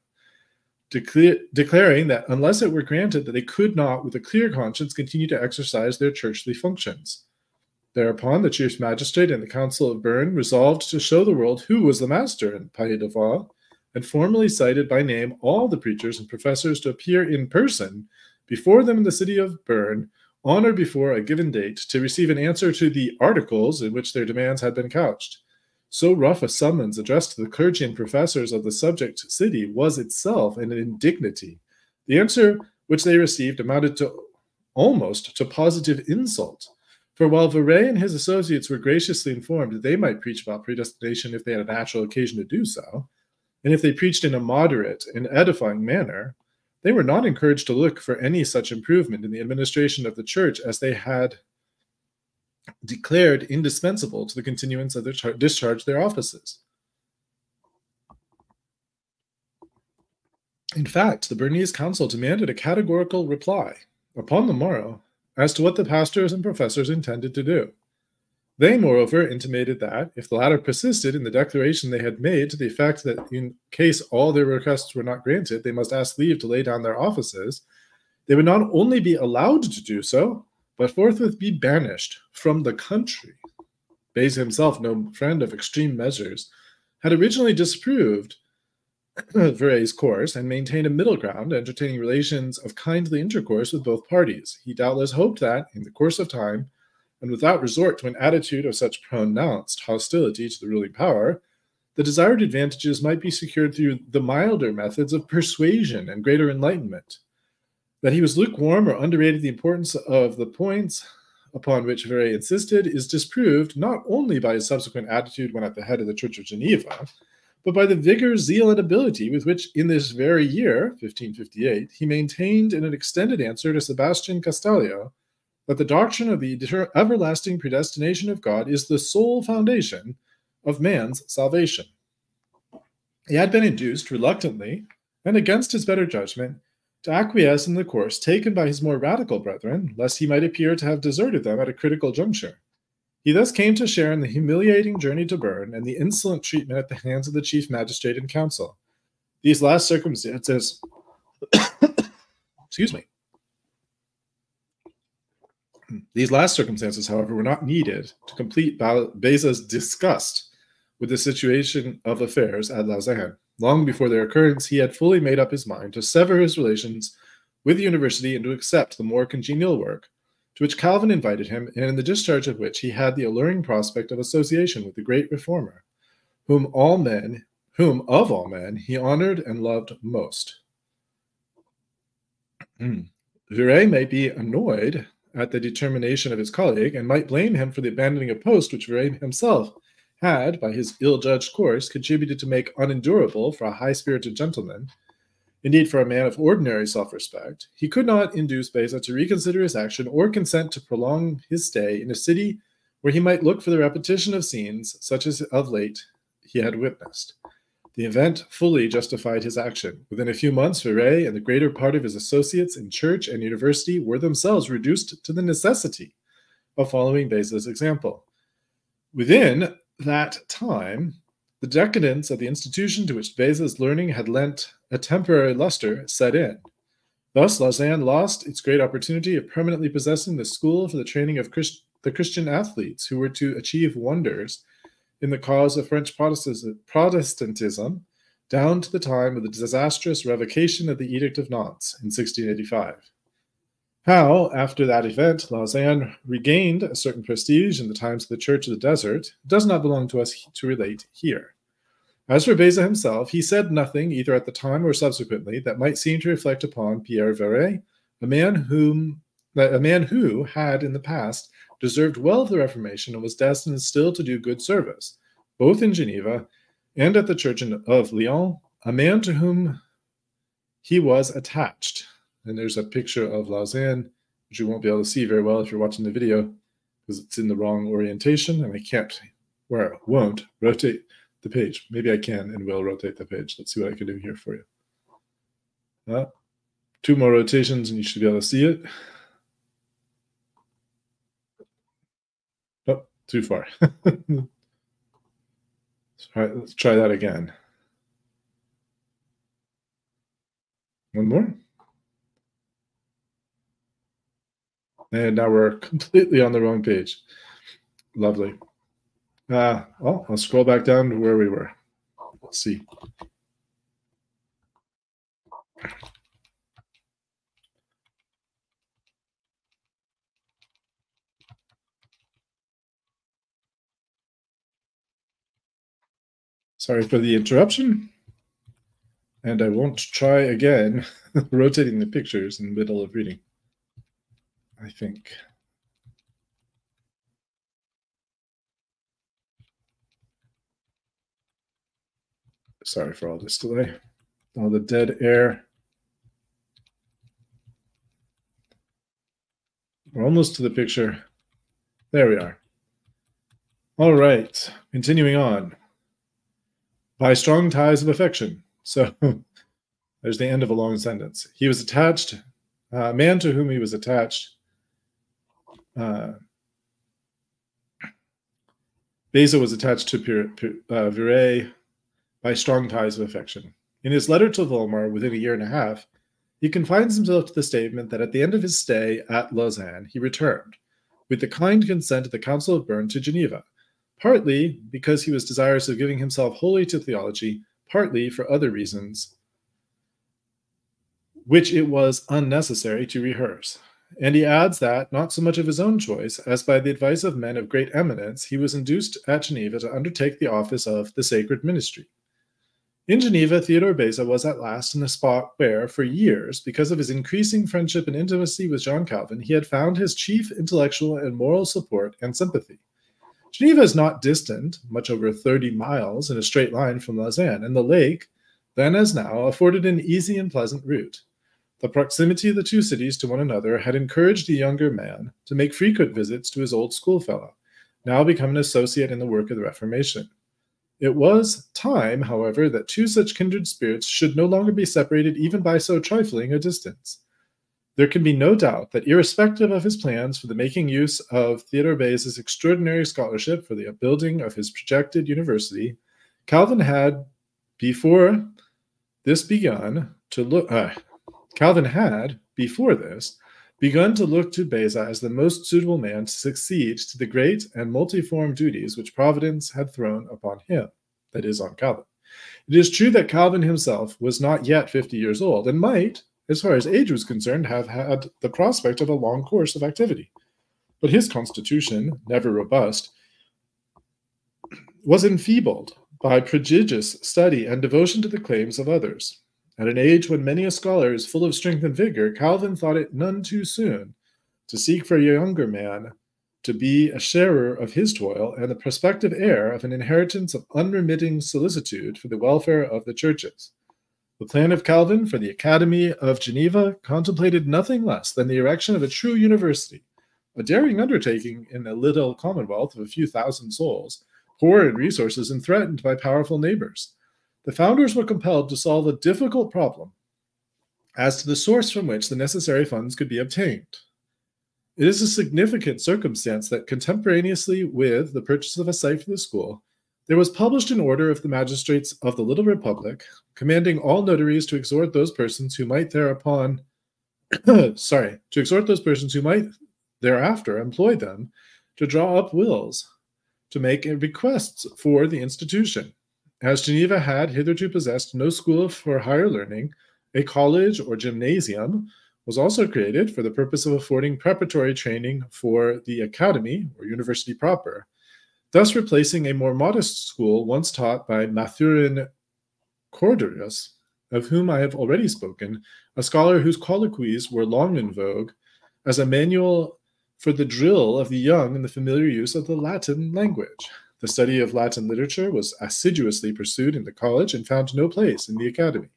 declaring that unless it were granted that they could not, with a clear conscience, continue to exercise their churchly functions. Thereupon, the chief magistrate and the council of Bern resolved to show the world who was the master in Pays de Vaud, and formally cited by name all the preachers and professors to appear in person before them in the city of Bern on or before a given date to receive an answer to the articles in which their demands had been couched. So rough a summons addressed to the clergy and professors of the subject city was itself an indignity. The answer which they received amounted to almost to positive insult. For while Verret and his associates were graciously informed that they might preach about predestination if they had a natural occasion to do so, and if they preached in a moderate and edifying manner, they were not encouraged to look for any such improvement in the administration of the church as they had declared indispensable to the continuance of their discharge their offices. In fact, the Bernese council demanded a categorical reply upon the morrow as to what the pastors and professors intended to do. They, moreover, intimated that, if the latter persisted in the declaration they had made to the effect that in case all their requests were not granted, they must ask leave to lay down their offices, they would not only be allowed to do so, but forthwith be banished from the country. Beza himself, no friend of extreme measures, had originally disapproved Verret's course and maintained a middle ground, entertaining relations of kindly intercourse with both parties. He doubtless hoped that, in the course of time, and without resort to an attitude of such pronounced hostility to the ruling power, the desired advantages might be secured through the milder methods of persuasion and greater enlightenment. That he was lukewarm or underrated the importance of the points upon which Verret insisted is disproved not only by his subsequent attitude when at the head of the Church of Geneva, but by the vigor, zeal, and ability with which in this very year, 1558, he maintained in an extended answer to Sebastian Castellio that the doctrine of the everlasting predestination of God is the sole foundation of man's salvation. He had been induced, reluctantly, and against his better judgment, to acquiesce in the course taken by his more radical brethren, lest he might appear to have deserted them at a critical juncture. He thus came to share in the humiliating journey to Bern and the insolent treatment at the hands of the chief magistrate and council. These last circumstances, These last circumstances, however, were not needed to complete Beza's disgust with the situation of affairs at Lausanne. Long before their occurrence, he had fully made up his mind to sever his relations with the university and to accept the more congenial work to which Calvin invited him, and in the discharge of which he had the alluring prospect of association with the great reformer, whom of all men, he honored and loved most. Verret might be annoyed at the determination of his colleague, and might blame him for the abandoning a post which Verret himself had, by his ill-judged course, contributed to make unendurable for a high-spirited gentleman. Indeed, for a man of ordinary self-respect, he could not induce Beza to reconsider his action or consent to prolong his stay in a city where he might look for the repetition of scenes such as of late he had witnessed. The event fully justified his action. Within a few months, Verret and the greater part of his associates in church and university were themselves reduced to the necessity of following Beza's example. Within that time, The decadence of the institution to which Beza's learning had lent a temporary luster set in. Thus, Lausanne lost its great opportunity of permanently possessing the school for the training of the Christian athletes who were to achieve wonders in the cause of French Protestantism down to the time of the disastrous revocation of the Edict of Nantes in 1685. How, after that event, Lausanne regained a certain prestige in the times of the Church of the Desert does not belong to us to relate here. As for Beza himself, he said nothing, either at the time or subsequently, that might seem to reflect upon Pierre Viret, a man who had in the past deserved well of the Reformation and was destined still to do good service, both in Geneva and at the Church of Lyon, a man to whom he was attached. And there's a picture of Lausanne, which you won't be able to see very well if you're watching the video, because it's in the wrong orientation, and I won't rotate the page. Maybe I can and will rotate the page. Let's see what I can do here for you. 2 more rotations and you should be able to see it. Oh, too far. All right, let's try that again. One more. And now we're completely on the wrong page. Lovely. Well, I'll scroll back down to where we were. Let's see. Sorry for the interruption. And I won't try again rotating the pictures in the middle of reading, I think. Sorry for all this delay, all the dead air. We're almost to the picture. There we are. All right, continuing on. By strong ties of affection. So there's the end of a long sentence. He was attached, a man to whom he was attached. Beza was attached to Viret by strong ties of affection. In his letter to Volmar within a year and a half, he confines himself to the statement that at the end of his stay at Lausanne, he returned, with the kind consent of the Council of Bern, to Geneva, partly because he was desirous of giving himself wholly to theology, partly for other reasons, which it was unnecessary to rehearse. And he adds that, not so much of his own choice, as by the advice of men of great eminence, he was induced at Geneva to undertake the office of the sacred ministry. In Geneva, Theodore Beza was at last in the spot where, for years, because of his increasing friendship and intimacy with John Calvin, he had found his chief intellectual and moral support and sympathy. Geneva is not distant, much over 30 miles in a straight line from Lausanne, and the lake, then as now, afforded an easy and pleasant route. The proximity of the two cities to one another had encouraged the younger man to make frequent visits to his old schoolfellow, now become an associate in the work of the Reformation. It was time, however, that two such kindred spirits should no longer be separated even by so trifling a distance. There can be no doubt that, irrespective of his plans for the making use of Theodore Beza's extraordinary scholarship for the building of his projected university, Calvin had, before this, begun to look to Beza as the most suitable man to succeed to the great and multiform duties which Providence had thrown upon him, that is, on Calvin. It is true that Calvin himself was not yet 50 years old, and might, as far as age was concerned, have had the prospect of a long course of activity. But his constitution, never robust, was enfeebled by prodigious study and devotion to the claims of others. At an age when many a scholar is full of strength and vigor, Calvin thought it none too soon to seek for a younger man to be a sharer of his toil and the prospective heir of an inheritance of unremitting solicitude for the welfare of the churches. The plan of Calvin for the Academy of Geneva contemplated nothing less than the erection of a true university, a daring undertaking in a little commonwealth of a few thousand souls, poor in resources and threatened by powerful neighbors. The founders were compelled to solve a difficult problem as to the source from which the necessary funds could be obtained. It is a significant circumstance that contemporaneously with the purchase of a site for the school, There was published an order of the magistrates of the little republic, commanding all notaries to exhort those persons who might thereafter employ them to draw up wills, to make requests for the institution. As Geneva had hitherto possessed no school for higher learning, a college or gymnasium was also created for the purpose of affording preparatory training for the academy or university proper, thus replacing a more modest school once taught by Mathurin Corderius, of whom I have already spoken, a scholar whose colloquies were long in vogue, as a manual for the drill of the young in the familiar use of the Latin language. The study of Latin literature was assiduously pursued in the college and found no place in the academy.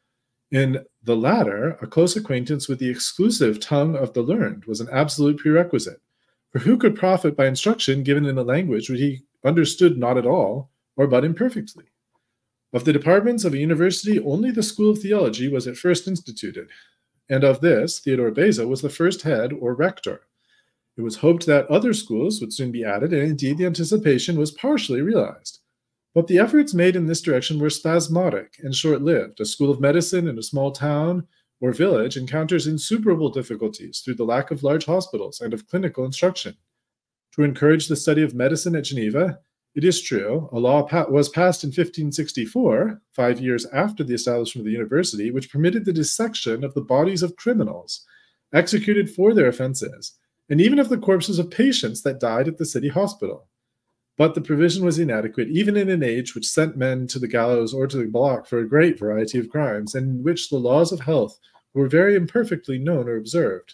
In the latter, a close acquaintance with the exclusive tongue of the learned was an absolute prerequisite, for who could profit by instruction given in a language which he understood not at all, or but imperfectly? Of the departments of a university, only the School of Theology was at first instituted, and of this Theodore Beza was the first head or rector. It was hoped that other schools would soon be added, and indeed the anticipation was partially realized. But the efforts made in this direction were spasmodic and short-lived. A school of medicine in a small town or village encounters insuperable difficulties through the lack of large hospitals and of clinical instruction. To encourage the study of medicine at Geneva, it is true, a law was passed in 1564, 5 years after the establishment of the university, which permitted the dissection of the bodies of criminals executed for their offenses, and even of the corpses of patients that died at the city hospital. But the provision was inadequate, even in an age which sent men to the gallows or to the block for a great variety of crimes, and in which the laws of health were very imperfectly known or observed.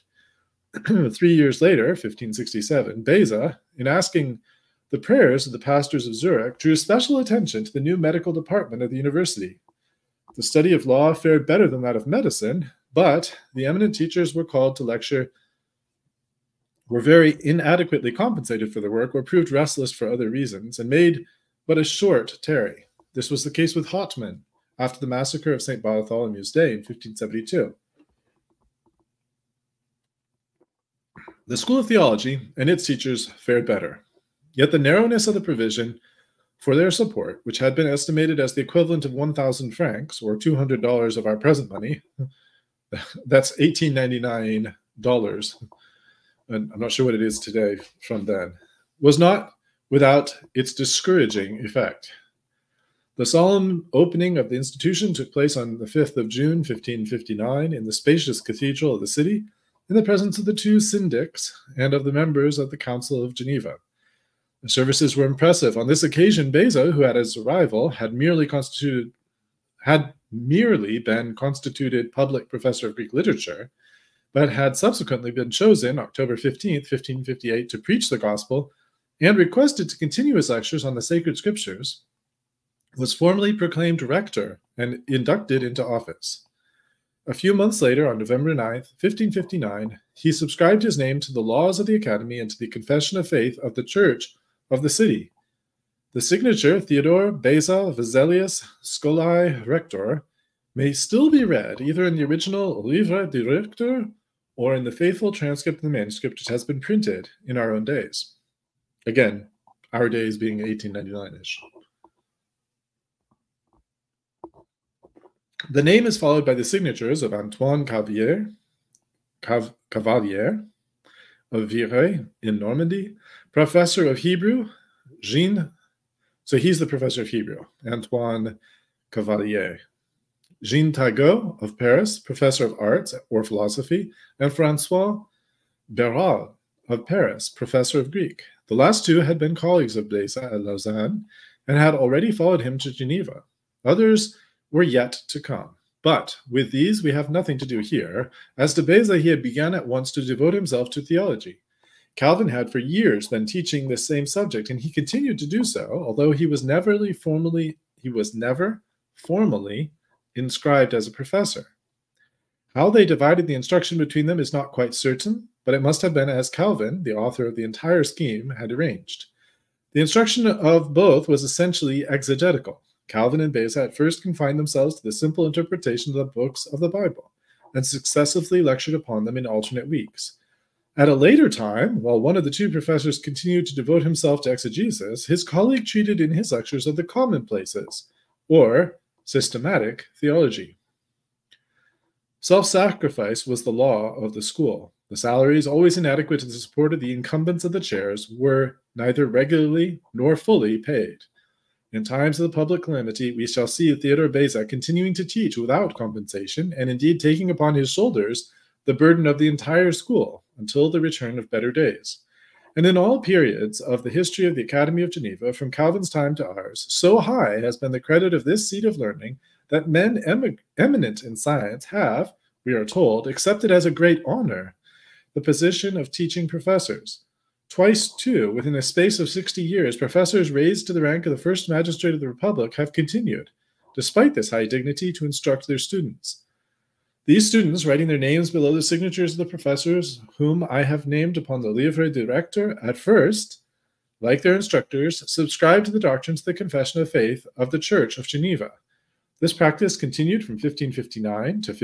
3 years later, 1567, Beza, in asking the prayers of the pastors of Zurich, drew special attention to the new medical department of the university. The study of law fared better than that of medicine, but the eminent teachers were called to lecture, were very inadequately compensated for their work, or proved restless for other reasons, and made but a short tarry. This was the case with Hauptmann, after the massacre of St. Bartholomew's Day in 1572. The School of Theology and its teachers fared better, yet the narrowness of the provision for their support, which had been estimated as the equivalent of 1,000 francs, or $200 of our present money, that's $1899, and I'm not sure what it is today from then, was not without its discouraging effect. The solemn opening of the institution took place on the 5th of June, 1559, in the spacious cathedral of the city, in the presence of the 2 syndics and of the members of the Council of Geneva. The services were impressive. On this occasion, Beza, who at his arrival had merely been constituted public professor of Greek literature, but had subsequently been chosen, October 15th, 1558, to preach the gospel and requested to continue his lectures on the sacred scriptures, was formally proclaimed rector and inducted into office. A few months later, on November 9th, 1559, he subscribed his name to the laws of the academy and to the confession of faith of the church of the city. The signature, Theodore Beza Vesalius Scholae Rector, may still be read either in the original Livre de Rector or in the faithful transcript of the manuscript which has been printed in our own days. Again, our days being 1899-ish. The name is followed by the signatures of Antoine Cavalier of Virey in Normandy, professor of Hebrew, so he's the professor of Hebrew, Antoine Cavalier. Jean Tagot of Paris, professor of arts or philosophy, and Francois Béral of Paris, professor of Greek. The last 2 had been colleagues of Beza at Lausanne and had already followed him to Geneva. Others were yet to come. But with these we have nothing to do here. As to Beza, he had begun at once to devote himself to theology. Calvin had for years been teaching this same subject, and he continued to do so, although he was never formally inscribed as a professor. How they divided the instruction between them is not quite certain, but it must have been as Calvin, the author of the entire scheme, had arranged. The instruction of both was essentially exegetical. Calvin and Beza at first confined themselves to the simple interpretation of the books of the Bible, and successively lectured upon them in alternate weeks. At a later time, while one of the two professors continued to devote himself to exegesis, his colleague treated in his lectures of the commonplaces, or systematic theology. Self-sacrifice was the law of the school. The salaries, always inadequate to the support of the incumbents of the chairs, were neither regularly nor fully paid. In times of the public calamity, we shall see Theodore Beza continuing to teach without compensation, and indeed taking upon his shoulders the burden of the entire school until the return of better days. And in all periods of the history of the Academy of Geneva, from Calvin's time to ours, so high has been the credit of this seat of learning that men eminent in science have, we are told, accepted as a great honor the position of teaching professors. Twice, too, within a space of 60 years, professors raised to the rank of the first magistrate of the Republic have continued, despite this high dignity, to instruct their students. These students, writing their names below the signatures of the professors whom I have named upon the livre director, at first, like their instructors, subscribed to the doctrines of the Confession of Faith of the Church of Geneva. This practice continued from 1559 to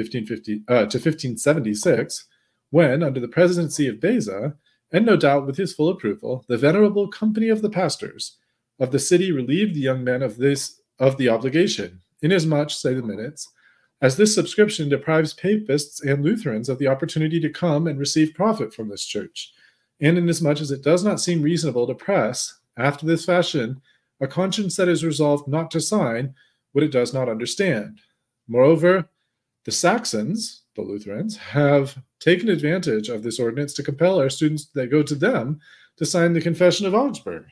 1576, when, under the presidency of Beza, and no doubt with his full approval, the venerable company of the pastors of the city relieved the young men of the obligation, inasmuch, say the minutes, as this subscription deprives papists and Lutherans of the opportunity to come and receive profit from this church, and inasmuch as it does not seem reasonable to press, after this fashion, a conscience that is resolved not to sign what it does not understand. Moreover, the Saxons, the Lutherans, have taken advantage of this ordinance to compel our students that go to them to sign the Confession of Augsburg.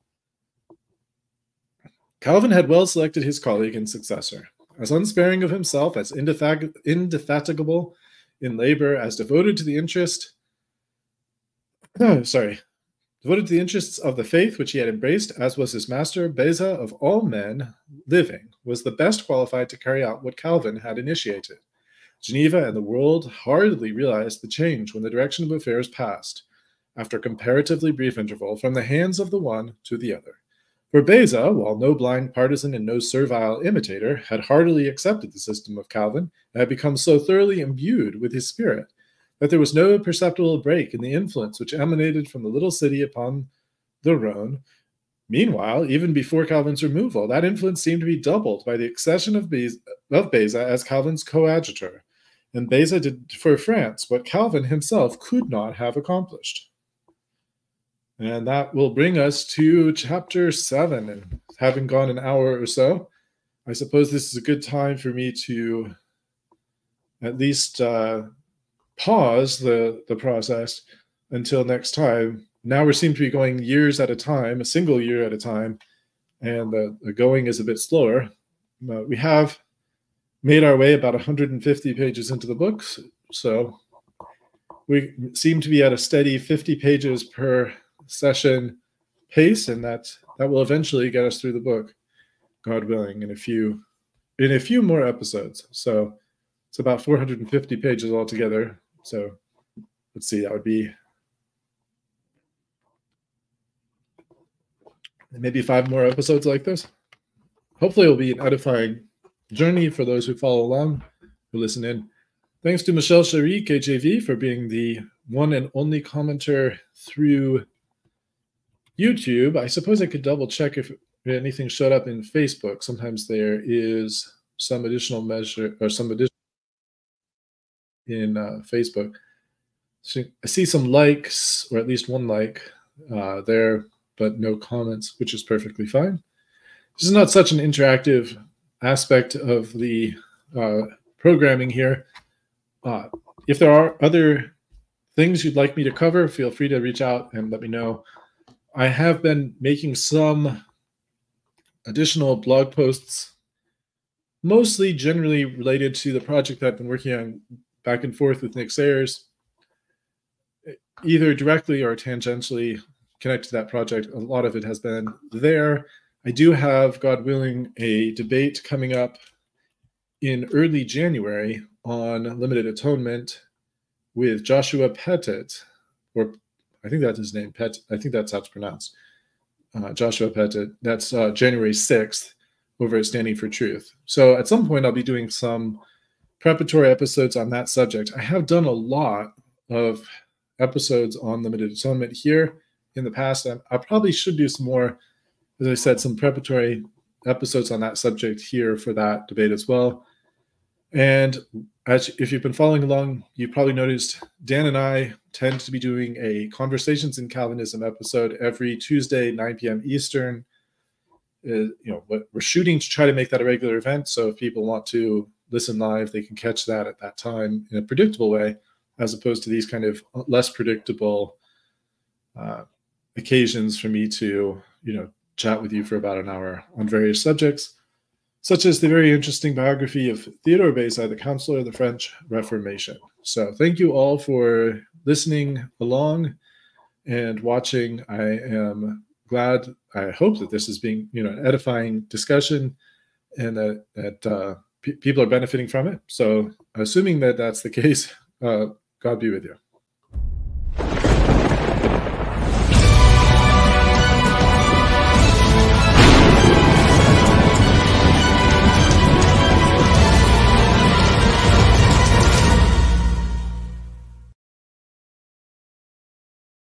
Calvin had well selected his colleague and successor, as unsparing of himself, as indefatigable in labor, as devoted to the interests of the faith which he had embraced, as was his master. Beza, of all men living, was the best qualified to carry out what Calvin had initiated. Geneva and the world hardly realized the change when the direction of affairs passed, after a comparatively brief interval, from the hands of the one to the other. For Beza, while no blind partisan and no servile imitator, had heartily accepted the system of Calvin, and had become so thoroughly imbued with his spirit that there was no perceptible break in the influence which emanated from the little city upon the Rhone. Meanwhile, even before Calvin's removal, that influence seemed to be doubled by the accession of Beza as Calvin's coadjutor, and Beza did for France what Calvin himself could not have accomplished. And that will bring us to chapter 7. And having gone an hour or so, I suppose this is a good time for me to at least pause the process until next time. Now we seem to be going years at a time, a single year at a time, and the going is a bit slower. But we have made our way about 150 pages into the books, so we seem to be at a steady 50 pages per session pace, and that will eventually get us through the book, God willing, in a few more episodes. So it's about 450 pages altogether. So let's see, that would be maybe 5 more episodes like this. Hopefully it'll be an edifying journey for those who follow along, who listen in. Thanks to Michel Cherie, KJV, for being the one and only commenter through YouTube. I suppose I could double check if anything showed up in Facebook. Sometimes there is some additional measure or some additional in Facebook. So I see some likes, or at least one like there, but no comments, which is perfectly fine. This is not such an interactive aspect of the programming here. If there are other things you'd like me to cover, feel free to reach out and let me know. I have been making some additional blog posts, mostly generally related to the project that I've been working on back and forth with Nick Sayers, either directly or tangentially connected to that project. A lot of it has been there. I do have, God willing, a debate coming up in early January on limited atonement with Joshua Pettit, or I think that's his name, I think that's how it's pronounced, Joshua Pettit. That's January 6th over at Standing for Truth. So at some point I'll be doing some preparatory episodes on that subject. I have done a lot of episodes on limited atonement here in the past. I probably should do some more, as I said, some preparatory episodes on that subject here for that debate as well. And if you've been following along, you probably noticed Dan and I tend to be doing a Conversations in Calvinism episode every Tuesday, 9 p.m. Eastern. We're shooting to try to make that a regular event. So if people want to listen live, they can catch that at that time in a predictable way, as opposed to these kind of less predictable occasions for me to, chat with you for about an hour on various subjects, such as the very interesting biography of Theodore Beza, the Counsellor of the French Reformation. So thank you all for listening along and watching. I am glad, I hope that this is being, an edifying discussion and that people are benefiting from it. So assuming that that's the case, God be with you.